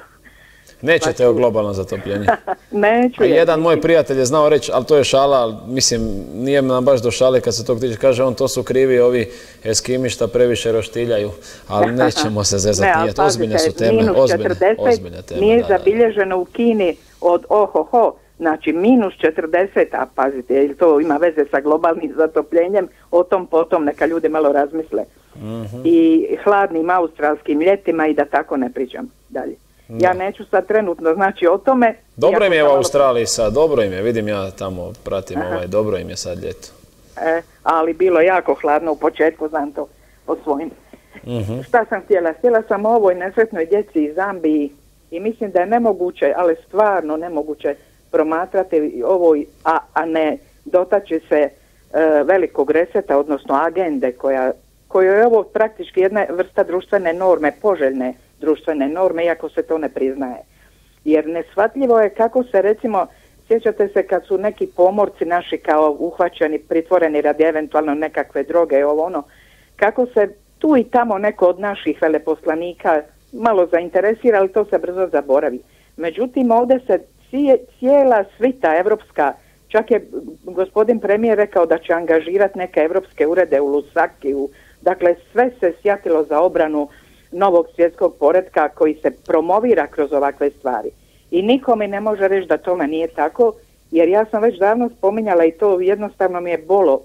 Nećete o globalnom zatopljenju. Neću. A jedan moj prijatelj je znao reći, ali to je šala, ali mislim, nije nam baš do šale kad se tog tiče, kaže on, to su krivi ovi Eskimi šta previše roštiljaju, ali nećemo se zezati, ne, nije, ozbiljne su teme, minus ozbiljne, četrdeset ozbiljne teme. Nije da, da. zabilježeno u Kini od ohoho, znači minus četrdeset, a pazite, jer to ima veze sa globalnim zatopljenjem, o tom potom neka ljudi malo razmisle. Mm-hmm. I hladnim australskim ljetima i da tako ne pričam dalje. Da. Ja neću sad trenutno znači o tome. Dobro im je u Australiji sad, dobro im je, vidim ja tamo pratim Aha. ovaj, dobro im je sad ljeto. E, ali bilo jako hladno u početku, znam to po svojim. Uh-huh. Šta sam htjela? Htjela sam o ovoj nesretnoj djeci iz Zambiji i mislim da je nemoguće, ali stvarno nemoguće promatrati ovoj, a, a ne dotaći se e, velikog reseta, odnosno agende koja, koja je ovo praktički jedna vrsta društvene norme, poželjne društvene norme, iako se to ne priznaje. Jer neshvatljivo je kako se, recimo, sjećate se kad su neki pomorci naši kao uhvaćeni, pritvoreni radi eventualno nekakve droge, ovo ono, kako se tu i tamo neko od naših veleposlanika malo zainteresira, ali to se brzo zaboravi. Međutim, ovdje se cijela svita evropska, čak je gospodin premijer rekao da će angažirati neke evropske urede u Lusakiju, dakle sve se sjatilo za obranu novog svjetskog poretka koji se promovira kroz ovakve stvari. I niko mi ne može reći da tome nije tako, jer ja sam već davno spominjala i to jednostavno mi je bolo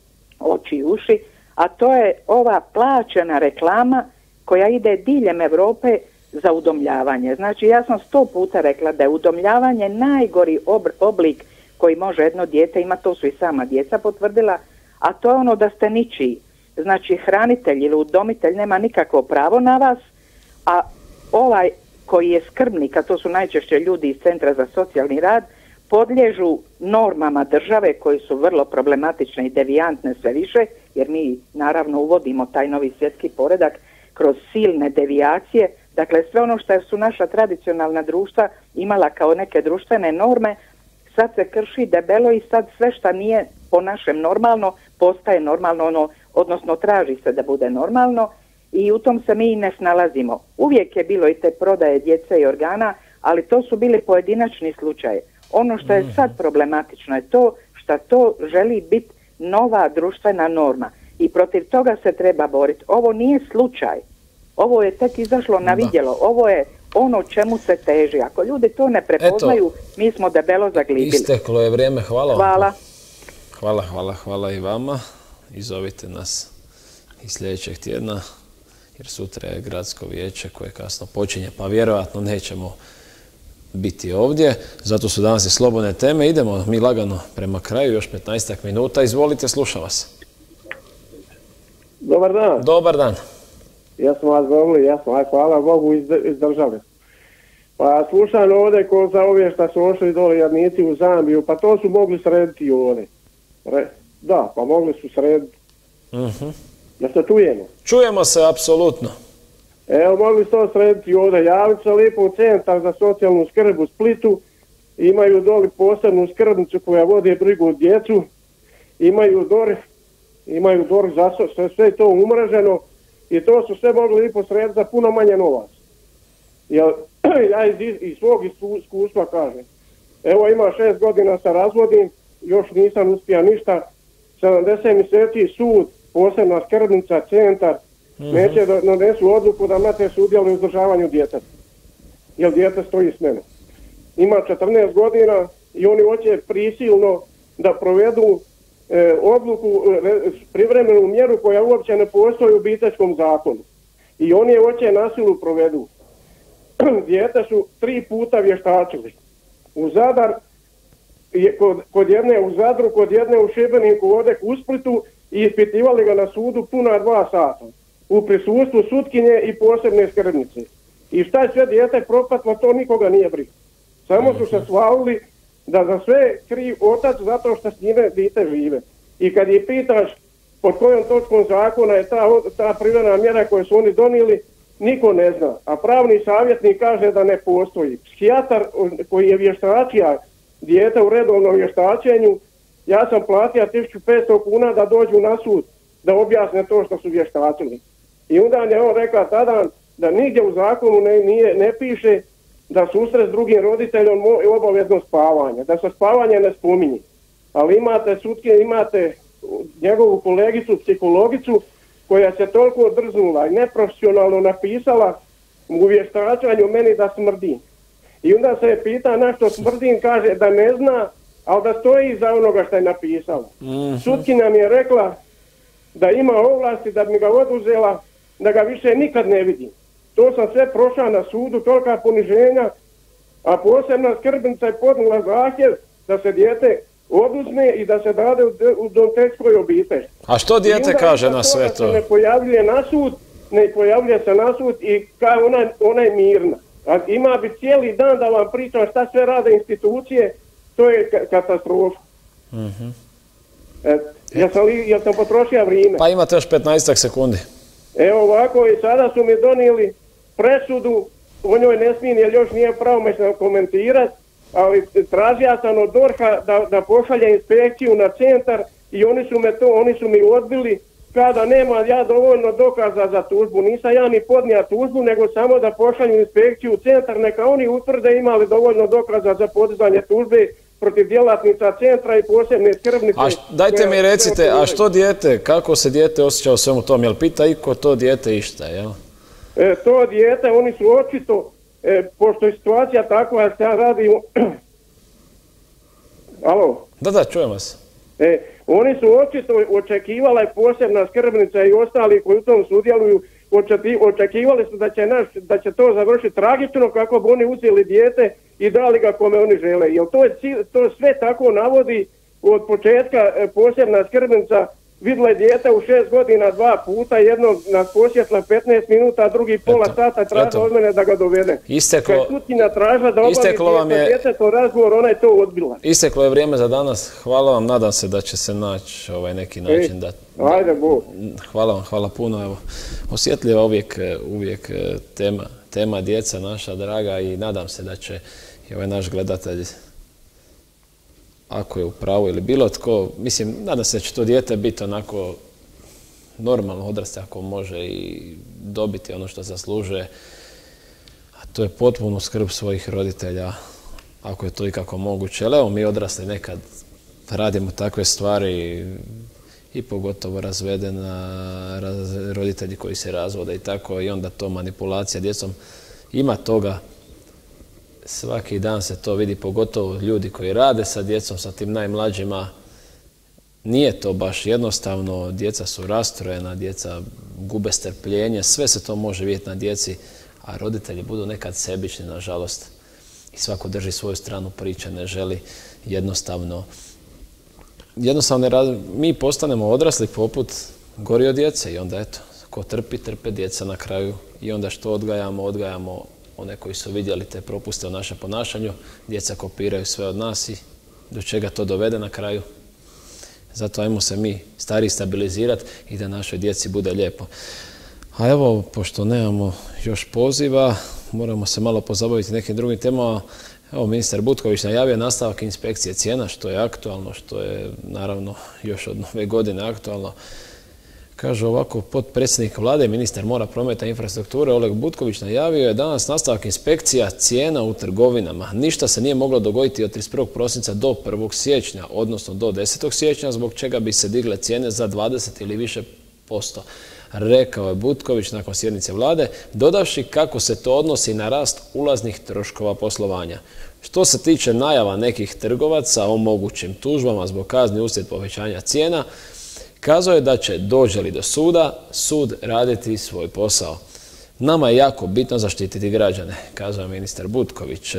oči i uši, a to je ova plaćena reklama koja ide diljem Europe za udomljavanje. Znači ja sam sto puta rekla da je udomljavanje najgori ob- oblik koji može jedno dijete ima, to su i sama djeca potvrdila, a to je ono da ste ničiji. Znači hranitelj ili udomitelj nema nikakvo pravo na vas, a ovaj koji je skrbnik, a to su najčešće ljudi iz Centra za socijalni rad, podliježu normama države koje su vrlo problematične i devijantne sve više, jer mi naravno uvodimo taj novi svjetski poredak kroz silne devijacije Dakle, sve ono što su naša tradicionalna društva imala kao neke društvene norme, sad se krši debelo i sad sve što nije po našem normalno, postaje normalno, ono, odnosno traži se da bude normalno i u tom se mi ne snalazimo. Uvijek je bilo i te prodaje djece i organa, ali to su bili pojedinačni slučaje. Ono što je sad problematično je to što to želi biti nova društvena norma i protiv toga se treba boriti. Ovo nije slučaj. Ovo je tek izašlo na vidjelo. Ovo je ono čemu se teži. Ako ljudi to ne prepoznaju, eto, mi smo debelo zaglibili. Isteklo je vrijeme. Hvala vam. Hvala. Hvala, hvala, hvala i vama. Izovite nas i sljedećeg tjedna, jer sutra je gradsko vijeće koje kasno počinje, pa vjerojatno nećemo biti ovdje. Zato su danas i slobodne teme. Idemo mi lagano prema kraju, još petnaestak minuta. Izvolite, slušam vas. Dobar dan. Dobar dan. Ja sam vas govorili, ja sam vas, hvala Bogu, izdržali. Pa slušam ovdje ko za ove šta su ošli dole jadnici u Zambiju, pa to su mogli srediti ovdje. Da, pa mogli su srediti. Uh-huh. Da se čujemo? Čujemo se, apsolutno. Evo, mogli su to srediti ovdje. Javiti se lijepo u centar za socijalnu skrb u Splitu. Imaju doli posebnu skrbnicu koja vodi brigu o djecu. Imaju dor, imaju dor za sve, sve to umreženo. I to su sve mogli lijepo srediti za puno manje novac. Jer, ja iz, iz svog iskustva kažem. Evo, ima šest godina sa razvodim, još nisam uspio ništa. sedamdeset mjeseci sud, posebna skrbnica, centar, mm-hmm. neće da donesu odluku da mater sudjeluje u uzdržavanju djeteta. Jer dijete stoji s mene. Ima četrnaest godina i oni hoće prisilno da provedu e, odluku, e, privremenu mjeru koja uopće ne postoji u obiteljskom zakonu. I oni je hoće na silu provedu. Dijete su tri puta vještačili. U Zadar, kod, kod jedne u Zadru, kod jedne u Šibeniku, ovdje u Splitu i ispitivali ga na sudu puna dva sata. U prisustvu sutkinje i posebne skrbnice. I šta je sve dijete propatlo, to nikoga nije briga. Samo su se svalili da za sve kriv otac zato što s njime dijete žive. I kad je pitaš pod kojom točkom zakona je ta, ta privremena mjera koju su oni donijeli, niko ne zna. A pravni savjetnik kaže da ne postoji. Psihijatar koji je vještačija dijete u redovnom vještačenju, ja sam platio tisuću petsto kuna da dođu na sud, da objasne to što su vještačili. I onda je on rekao tada da nigdje u zakonu ne, nije, ne piše da susret s drugim roditeljom je obavezno spavanje, da se spavanje ne spominje. Ali imate sudke, imate njegovu kolegicu, psihologicu, koja se toliko drznula i neprofesionalno napisala u vještačanju meni da smrdim. I onda se je pita na što smrdim, kaže da ne zna, ali da stoji iza onoga što je napisala. Mm-hmm. Sutkinja mi je rekla da ima ovlasti da bi mi ga oduzela, da ga više nikad ne vidim. To sam sve prošao na sudu, tolika poniženja, a posebna skrbnica je podnijela zahtjev da se dijete oduzme i da se dade u udomiteljskoj obitelji. A što dijete kaže na sve to? Se ne pojavljuje na sud, ne pojavljuje se na sud i kao ona, ona je mirna. A ima bi cijeli dan da vam pričam šta sve rade institucije, to je katastrofa. Mm-hmm. Et, ja, sam li, ja sam potrošio vrijeme. Pa imate još petnaestak sekundi. Evo ovako, i sada su mi donijeli presudu, o njoj ne smijem jer još nije pravomoćno komentirati, ali tražio sam od DORH-a da, da pošalje inspekciju na centar i oni su, me to, oni su mi odbili kada nema ja dovoljno dokaza za tužbu. Nisam ja ni podnija tužbu, nego samo da pošalju inspekciju u centar, neka oni utvrde imali dovoljno dokaza za podizanje tužbe protiv djelatnica centra i posebne skrbnice. A š, dajte mi recite, a što dijete, kako se dijete osjeća u svemu tom? Jel pita iko to dijete išta, jel? E, to dijete, oni su očito, e, pošto je situacija takva, ja se radi... Alo? Da, da, čujem vas. E, oni su očito očekivala i posebna skrbnica i ostali koji u tom sudjeluju, očekivali su da će, naš, da će to završiti tragično kako bi oni uzeli dijete i dali ga kome oni žele. Jer to, je, to sve tako navodi od početka posebna skrbnica vidjela je dijete u šest godina dva puta, jednog nas posjetila petnaest minuta, a drugi pola eto, sata tražila od mene da ga dovede. Isteklo, kad sutkinja tražila da obavi djeteto razgovor, ona je to odbila. Isteklo je vrijeme za danas. Hvala vam, nadam se da će se naći ovaj neki način. Ej, da, ajde, Bog. Hvala vam, hvala puno. Evo, osjetljiva uvijek, uvijek tema tema djeca naša draga i nadam se da će i ovaj naš gledatelj, ako je u pravu ili bilo tko, mislim, nadam se da će to dijete biti onako normalno odrasti ako može i dobiti ono što zaslužuje, a to je potpunu skrb svojih roditelja, ako je to ikako moguće. Ali evo, mi odrasli nekad radimo takve stvari i pogotovo razvedena, raz, roditelji koji se razvode i tako, i onda to manipulacija djecom. Ima toga, svaki dan se to vidi, pogotovo ljudi koji rade sa djecom, sa tim najmlađima. Nije to baš jednostavno, djeca su rastrojena, djeca gube strpljenje, sve se to može vidjeti na djeci, a roditelji budu nekad sebični, nažalost. I svako drži svoju stranu priče, ne želi jednostavno. Jednostavno, mi postanemo odrasli poput gori od djece i onda eto, ko trpi, trpe djeca na kraju. I onda što odgajamo, odgajamo one koji su vidjeli te propuste u našem ponašanju, djeca kopiraju sve od nas i do čega to dovede na kraju. Zato ajmo se mi stariji stabilizirati i da našoj djeci bude lijepo. A evo, pošto nemamo još poziva, moramo se malo pozabaviti nekim drugim temama. Evo, ministar Butković najavio nastavak inspekcije cijena, što je aktualno, što je naravno još od nove godine aktualno. Kaže ovako, potpredsjednik vlade, ministar mora, prometa i infrastrukture Oleg Butković najavio je danas nastavak inspekcija cijena u trgovinama. Ništa se nije moglo dogoditi od trideset prvog prosinca do prvog siječnja, odnosno do desetog siječnja, zbog čega bi se digle cijene za dvadeset ili više posto. Rekao je Butković nakon sjednice vlade, dodavši kako se to odnosi na rast ulaznih troškova poslovanja. Što se tiče najava nekih trgovaca o mogućim tužbama zbog kazni uslijed povećanja cijena, kazao je da će, dođe li do suda, sud raditi svoj posao. Nama je jako bitno zaštititi građane, kazao je ministar Butković.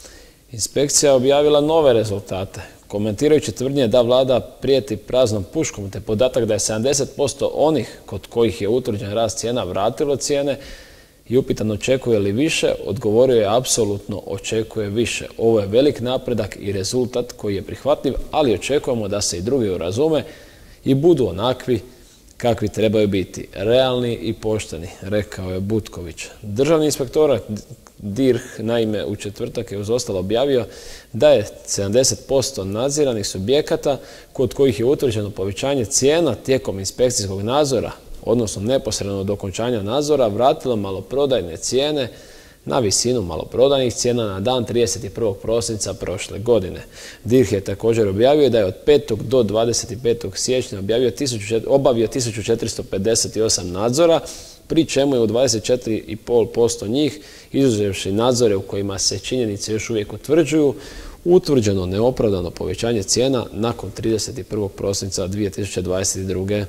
Inspekcija objavila nove rezultate. Komentirajući tvrdnje da vlada prijeti praznom puškom te podatak da je sedamdeset posto onih kod kojih je utvrđen rast cijena vratilo cijene i upitan očekuje li više, odgovorio je apsolutno očekuje više. Ovo je velik napredak i rezultat koji je prihvatljiv, ali očekujemo da se i drugi urazume i budu onakvi kakvi trebaju biti, realni i pošteni, rekao je Butković. Državni inspektorat D I R H naime u četvrtak je uz ostalo objavio da je sedamdeset posto nadziranih subjekata kod kojih je utvrđeno povećanje cijena tijekom inspekcijskog nadzora, odnosno neposredno od okončanja nadzora, vratilo maloprodajne cijene na visinu maloprodajnih cijena na dan trideset prvog prosinca prošle godine. D I R H je također objavio da je od petog do dvadeset petog siječnja objavio obavio tisuću četiristo pedeset osam nadzora, pri čemu je u dvadeset četiri i pet posto njih, izuzevši nadzore u kojima se činjenice još uvijek utvrđuju, utvrđeno neopravdano povećanje cijena nakon trideset prvog prosinca dvije tisuće dvadeset druge.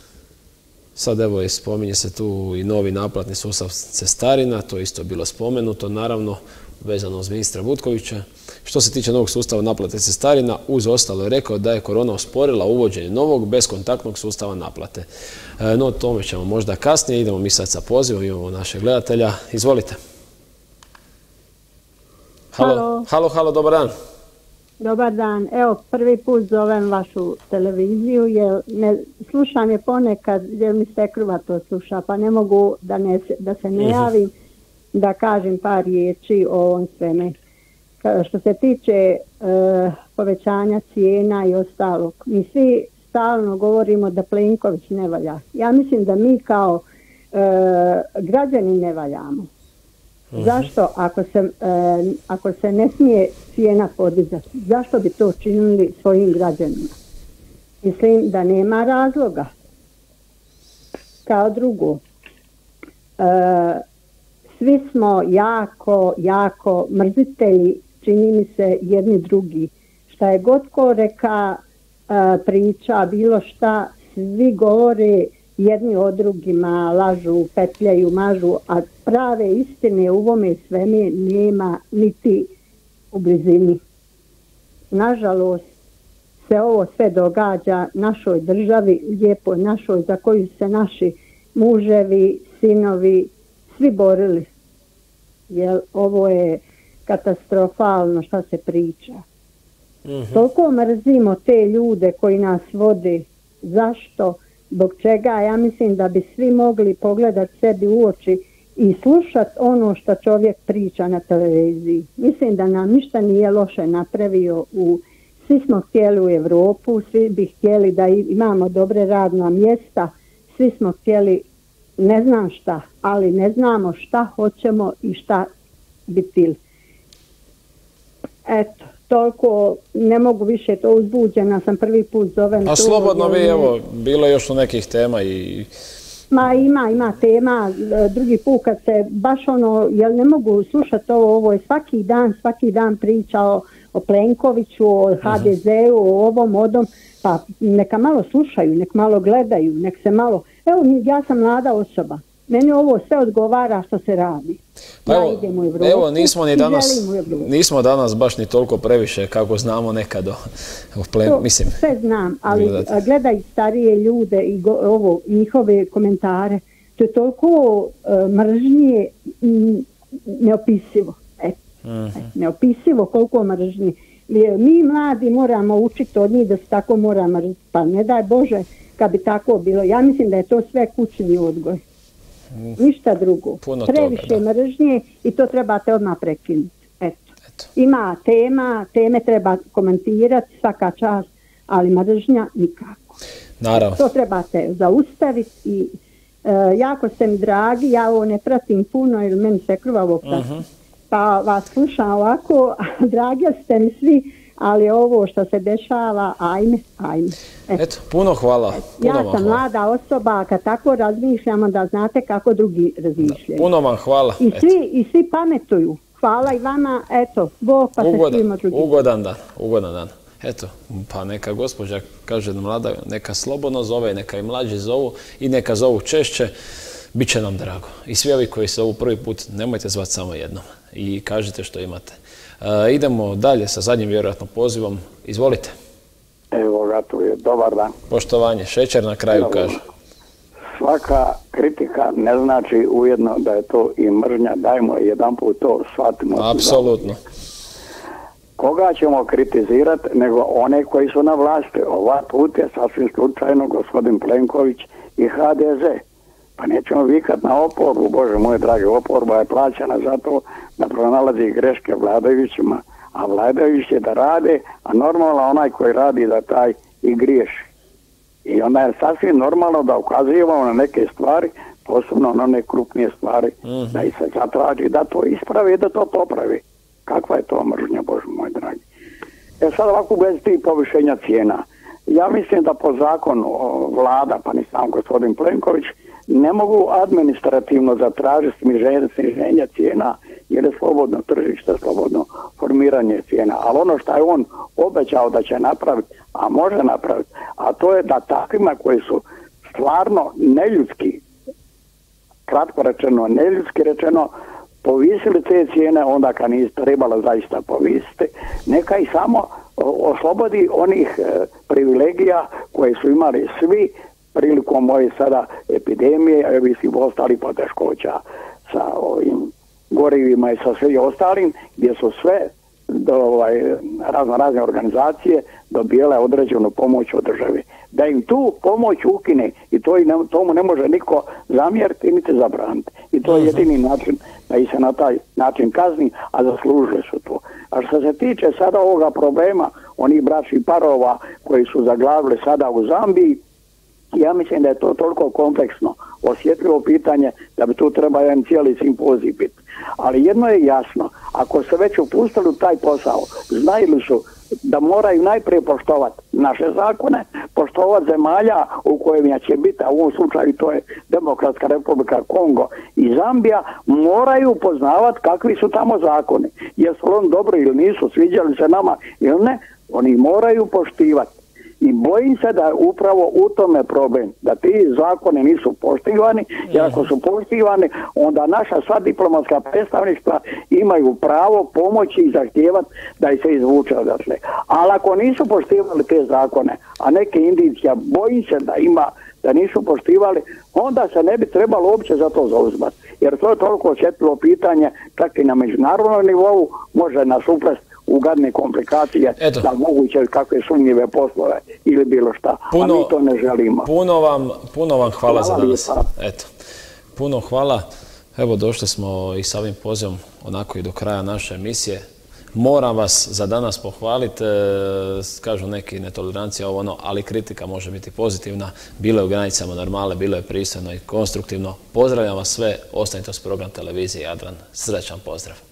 Sad evo, spominje se tu i novi naplatni sustav cestarina, to je isto bilo spomenuto, naravno vezano uz ministra Butkovića. Što se tiče novog sustava naplate cestarina, uz ostalo je rekao da je korona usporila uvođenje novog beskontaktnog sustava naplate. No, o tome ćemo možda kasnije. Idemo mi sad sa pozivom, imamo našeg gledatelja. Izvolite. Halo, halo, halo, halo, dobar dan. Dobar dan. Evo, prvi put zovem vašu televiziju, jer ne, slušam je ponekad, jer mi sekruva to sluša, pa ne mogu da, ne, da se ne javim, da kažem par riječi o ovom sveme. Što se tiče e, povećanja cijena i ostalog, mi svi stalno govorimo da Plenković ne valja. Ja mislim da mi kao e, građani ne valjamo. Uh-huh. Zašto? Ako se, e, ako se ne smije cijena podizati, zašto bi to činili svojim građanima? Mislim da nema razloga. Kao drugo, e, svi smo jako, jako mrzitelji, čini mi se, jedni drugi. Šta je god ko reka, e, priča, bilo šta, svi govore jedni o drugima, lažu, petljaju, mažu, a prave istine u ovome sveme nema niti u blizini. Nažalost, se ovo sve događa našoj državi, lijepoj našoj, za koju se naši muževi, sinovi, svi borili. Jer ovo je katastrofalno šta se priča. Uh-huh. Toliko mrzimo te ljude koji nas vode. Zašto? Zbog čega? Ja mislim da bi svi mogli pogledati sebi u oči i slušati ono što čovjek priča na televiziji. Mislim da nam ništa nije loše napravio. U, svi smo htjeli u Europu, svi bi htjeli da imamo dobre radna mjesta, svi smo htjeli ne znam šta, ali ne znamo šta hoćemo i šta bi htjeli. Eto, toliko ne mogu više, to uzbuđena sam, prvi put zovem. A slobodno vi, evo, bilo je još u nekih tema i... Ma ima, ima tema, drugi put kad se baš ono, jel ne mogu slušati ovo, ovo je svaki dan, svaki dan priča o, o Plenkoviću, o ha de zeu, o ovom, odom, pa neka malo slušaju, nek malo gledaju, nek se malo, evo ja sam mlada osoba, meni ovo sve odgovara što se radi. Pa ja evo, idem u Evropu, evo nismo ni danas, u nismo danas baš ni toliko previše kako znamo nekad o, o plen, to, mislim. sve znam, ali gledati. Gledaj starije ljude i go, ovo, njihove komentare, to je toliko uh, mržnje m, neopisivo. E, Mm-hmm. e, neopisivo koliko mržnje. Mi mladi moramo učiti od njih da se tako mora mrziti, pa ne daj Bože kad bi tako bilo. Ja mislim da je to sve kućni odgoj. Ništa drugo. Puno Previše toga, da. mržnje i to trebate odmah prekinuti. Eto. Eto. Ima tema, teme treba komentirati, svaka čast, ali mržnja nikako. Naravno. To trebate zaustaviti i e, jako ste mi dragi, ja ovo ne pratim puno jer meni se krvavo prati. Uh-huh. Pa vas slušam ovako, dragi ste mi svi, ali ovo što se dešava, ajme, ajme. Eto, Eto puno hvala. Puno ja vam sam hvala. mlada osoba, kad tako razmišljamo da znate kako drugi razmišljaju. Puno vam hvala. I svi, i svi pametuju. Hvala i vama, eto, Bog pa ugodan, se svima drugim. Ugodan dan, ugodan dan. Eto, pa neka gospođa kaže mlada, neka slobodno zove, neka i mlađi zovu i neka zovu češće, bit će nam drago. I svi ovi koji se ovu prvi put, nemojte zvati samo jednom i kažite što imate. E, idemo dalje sa zadnjim vjerojatno pozivom. Izvolite. Evo ga, tu je. Dobar dan. Poštovanje. Šećer na kraju Dobar. kaže. Svaka kritika ne znači ujedno da je to i mržnja. Dajmo jedan put to shvatimo. Apsolutno. Koga ćemo kritizirati nego one koji su na vlasti? Ovaj put je sasvim slučajno gospodin Plenković i ha de ze. Pa nećemo vikat na oporbu, Bože moj dragi, oporba je plaćana zato da pronalazi greške vladajućima, a vladajući da rade, a normalno onaj koji radi da taj i griješi. I onda je sasvim normalno da ukazujemo na neke stvari, posebno na one krupnije stvari, mm-hmm. da ih se zatraži, da to ispravi i da to popravi. Kakva je to mržnja, Bože moj dragi. E sad ovako bez tih povišenja cijena. Ja mislim da po zakonu vlada, pa ni sam gospodin Plenković, ne mogu administrativno zatražiti sniženje, sniženje cijena jer je slobodno tržište, slobodno formiranje cijena. Ali ono što je on obećao da će napraviti, a može napraviti, a to je da takvima koji su stvarno neljudski, kratko rečeno, neljudski rečeno, povisili te cijene onda kad nisu trebalo zaista povisiti, neka i samo oslobodi onih e, privilegija koje su imali svi prilikom ove sada epidemije, i svih ostalih poteškoća sa ovim gorivima i sa svim ostalim, gdje su sve do, ovaj, razno razne organizacije dobijele određenu pomoć od države. Da im tu pomoć ukine i to i ne, tomu ne može niko zamjeriti niti zabraniti. I to je jedini način da ih se na taj način kazni, a zaslužili su to. A što se tiče sada ovoga problema, onih bračnih parova koji su zaglavili sada u Zambiji, ja mislim da je to toliko kompleksno, osjetljivo pitanje da bi tu trebao jedan cijeli simpozij biti. Ali jedno je jasno, ako se već upustili u taj posao, znali su da moraju najprije poštovati naše zakone, poštovati zemalja u kojima će biti, a u ovom slučaju to je Demokratska Republika Kongo i Zambija, moraju poznavati kakvi su tamo zakoni. Jesu oni dobri ili nisu, sviđali se nama ili ne, oni moraju poštivati. I bojim se da je upravo u tome problem, da ti zakoni nisu poštivani, jer ako su poštivani, onda naša sva diplomatska predstavništva imaju pravo pomoći i zahtijevati da ih se izvuče odatle. Ali ako nisu poštivali te zakone, a neke indicija, bojim se da ima, da nisu poštivali, onda se ne bi trebalo uopće za to zauzimati. Jer to je toliko osjetljivo pitanje, čak i na međunarodnom nivou, može nas uplesti u gadne komplikacije, Eto. da moguće kakve sumnjive poslove ili bilo šta, puno, a mi to ne želimo. Puno vam, puno vam hvala, hvala za danas. Lijepa. Eto, puno hvala. Evo, došli smo i sa ovim pozivom onako i do kraja naše emisije. Moram vas za danas pohvaliti, kažu neki netolerancija ovo ono, ali kritika može biti pozitivna. Bilo je u granicama normale, bilo je pristojno i konstruktivno. Pozdravljam vas sve, ostanite uz program televizije Jadran. Srećan pozdrav!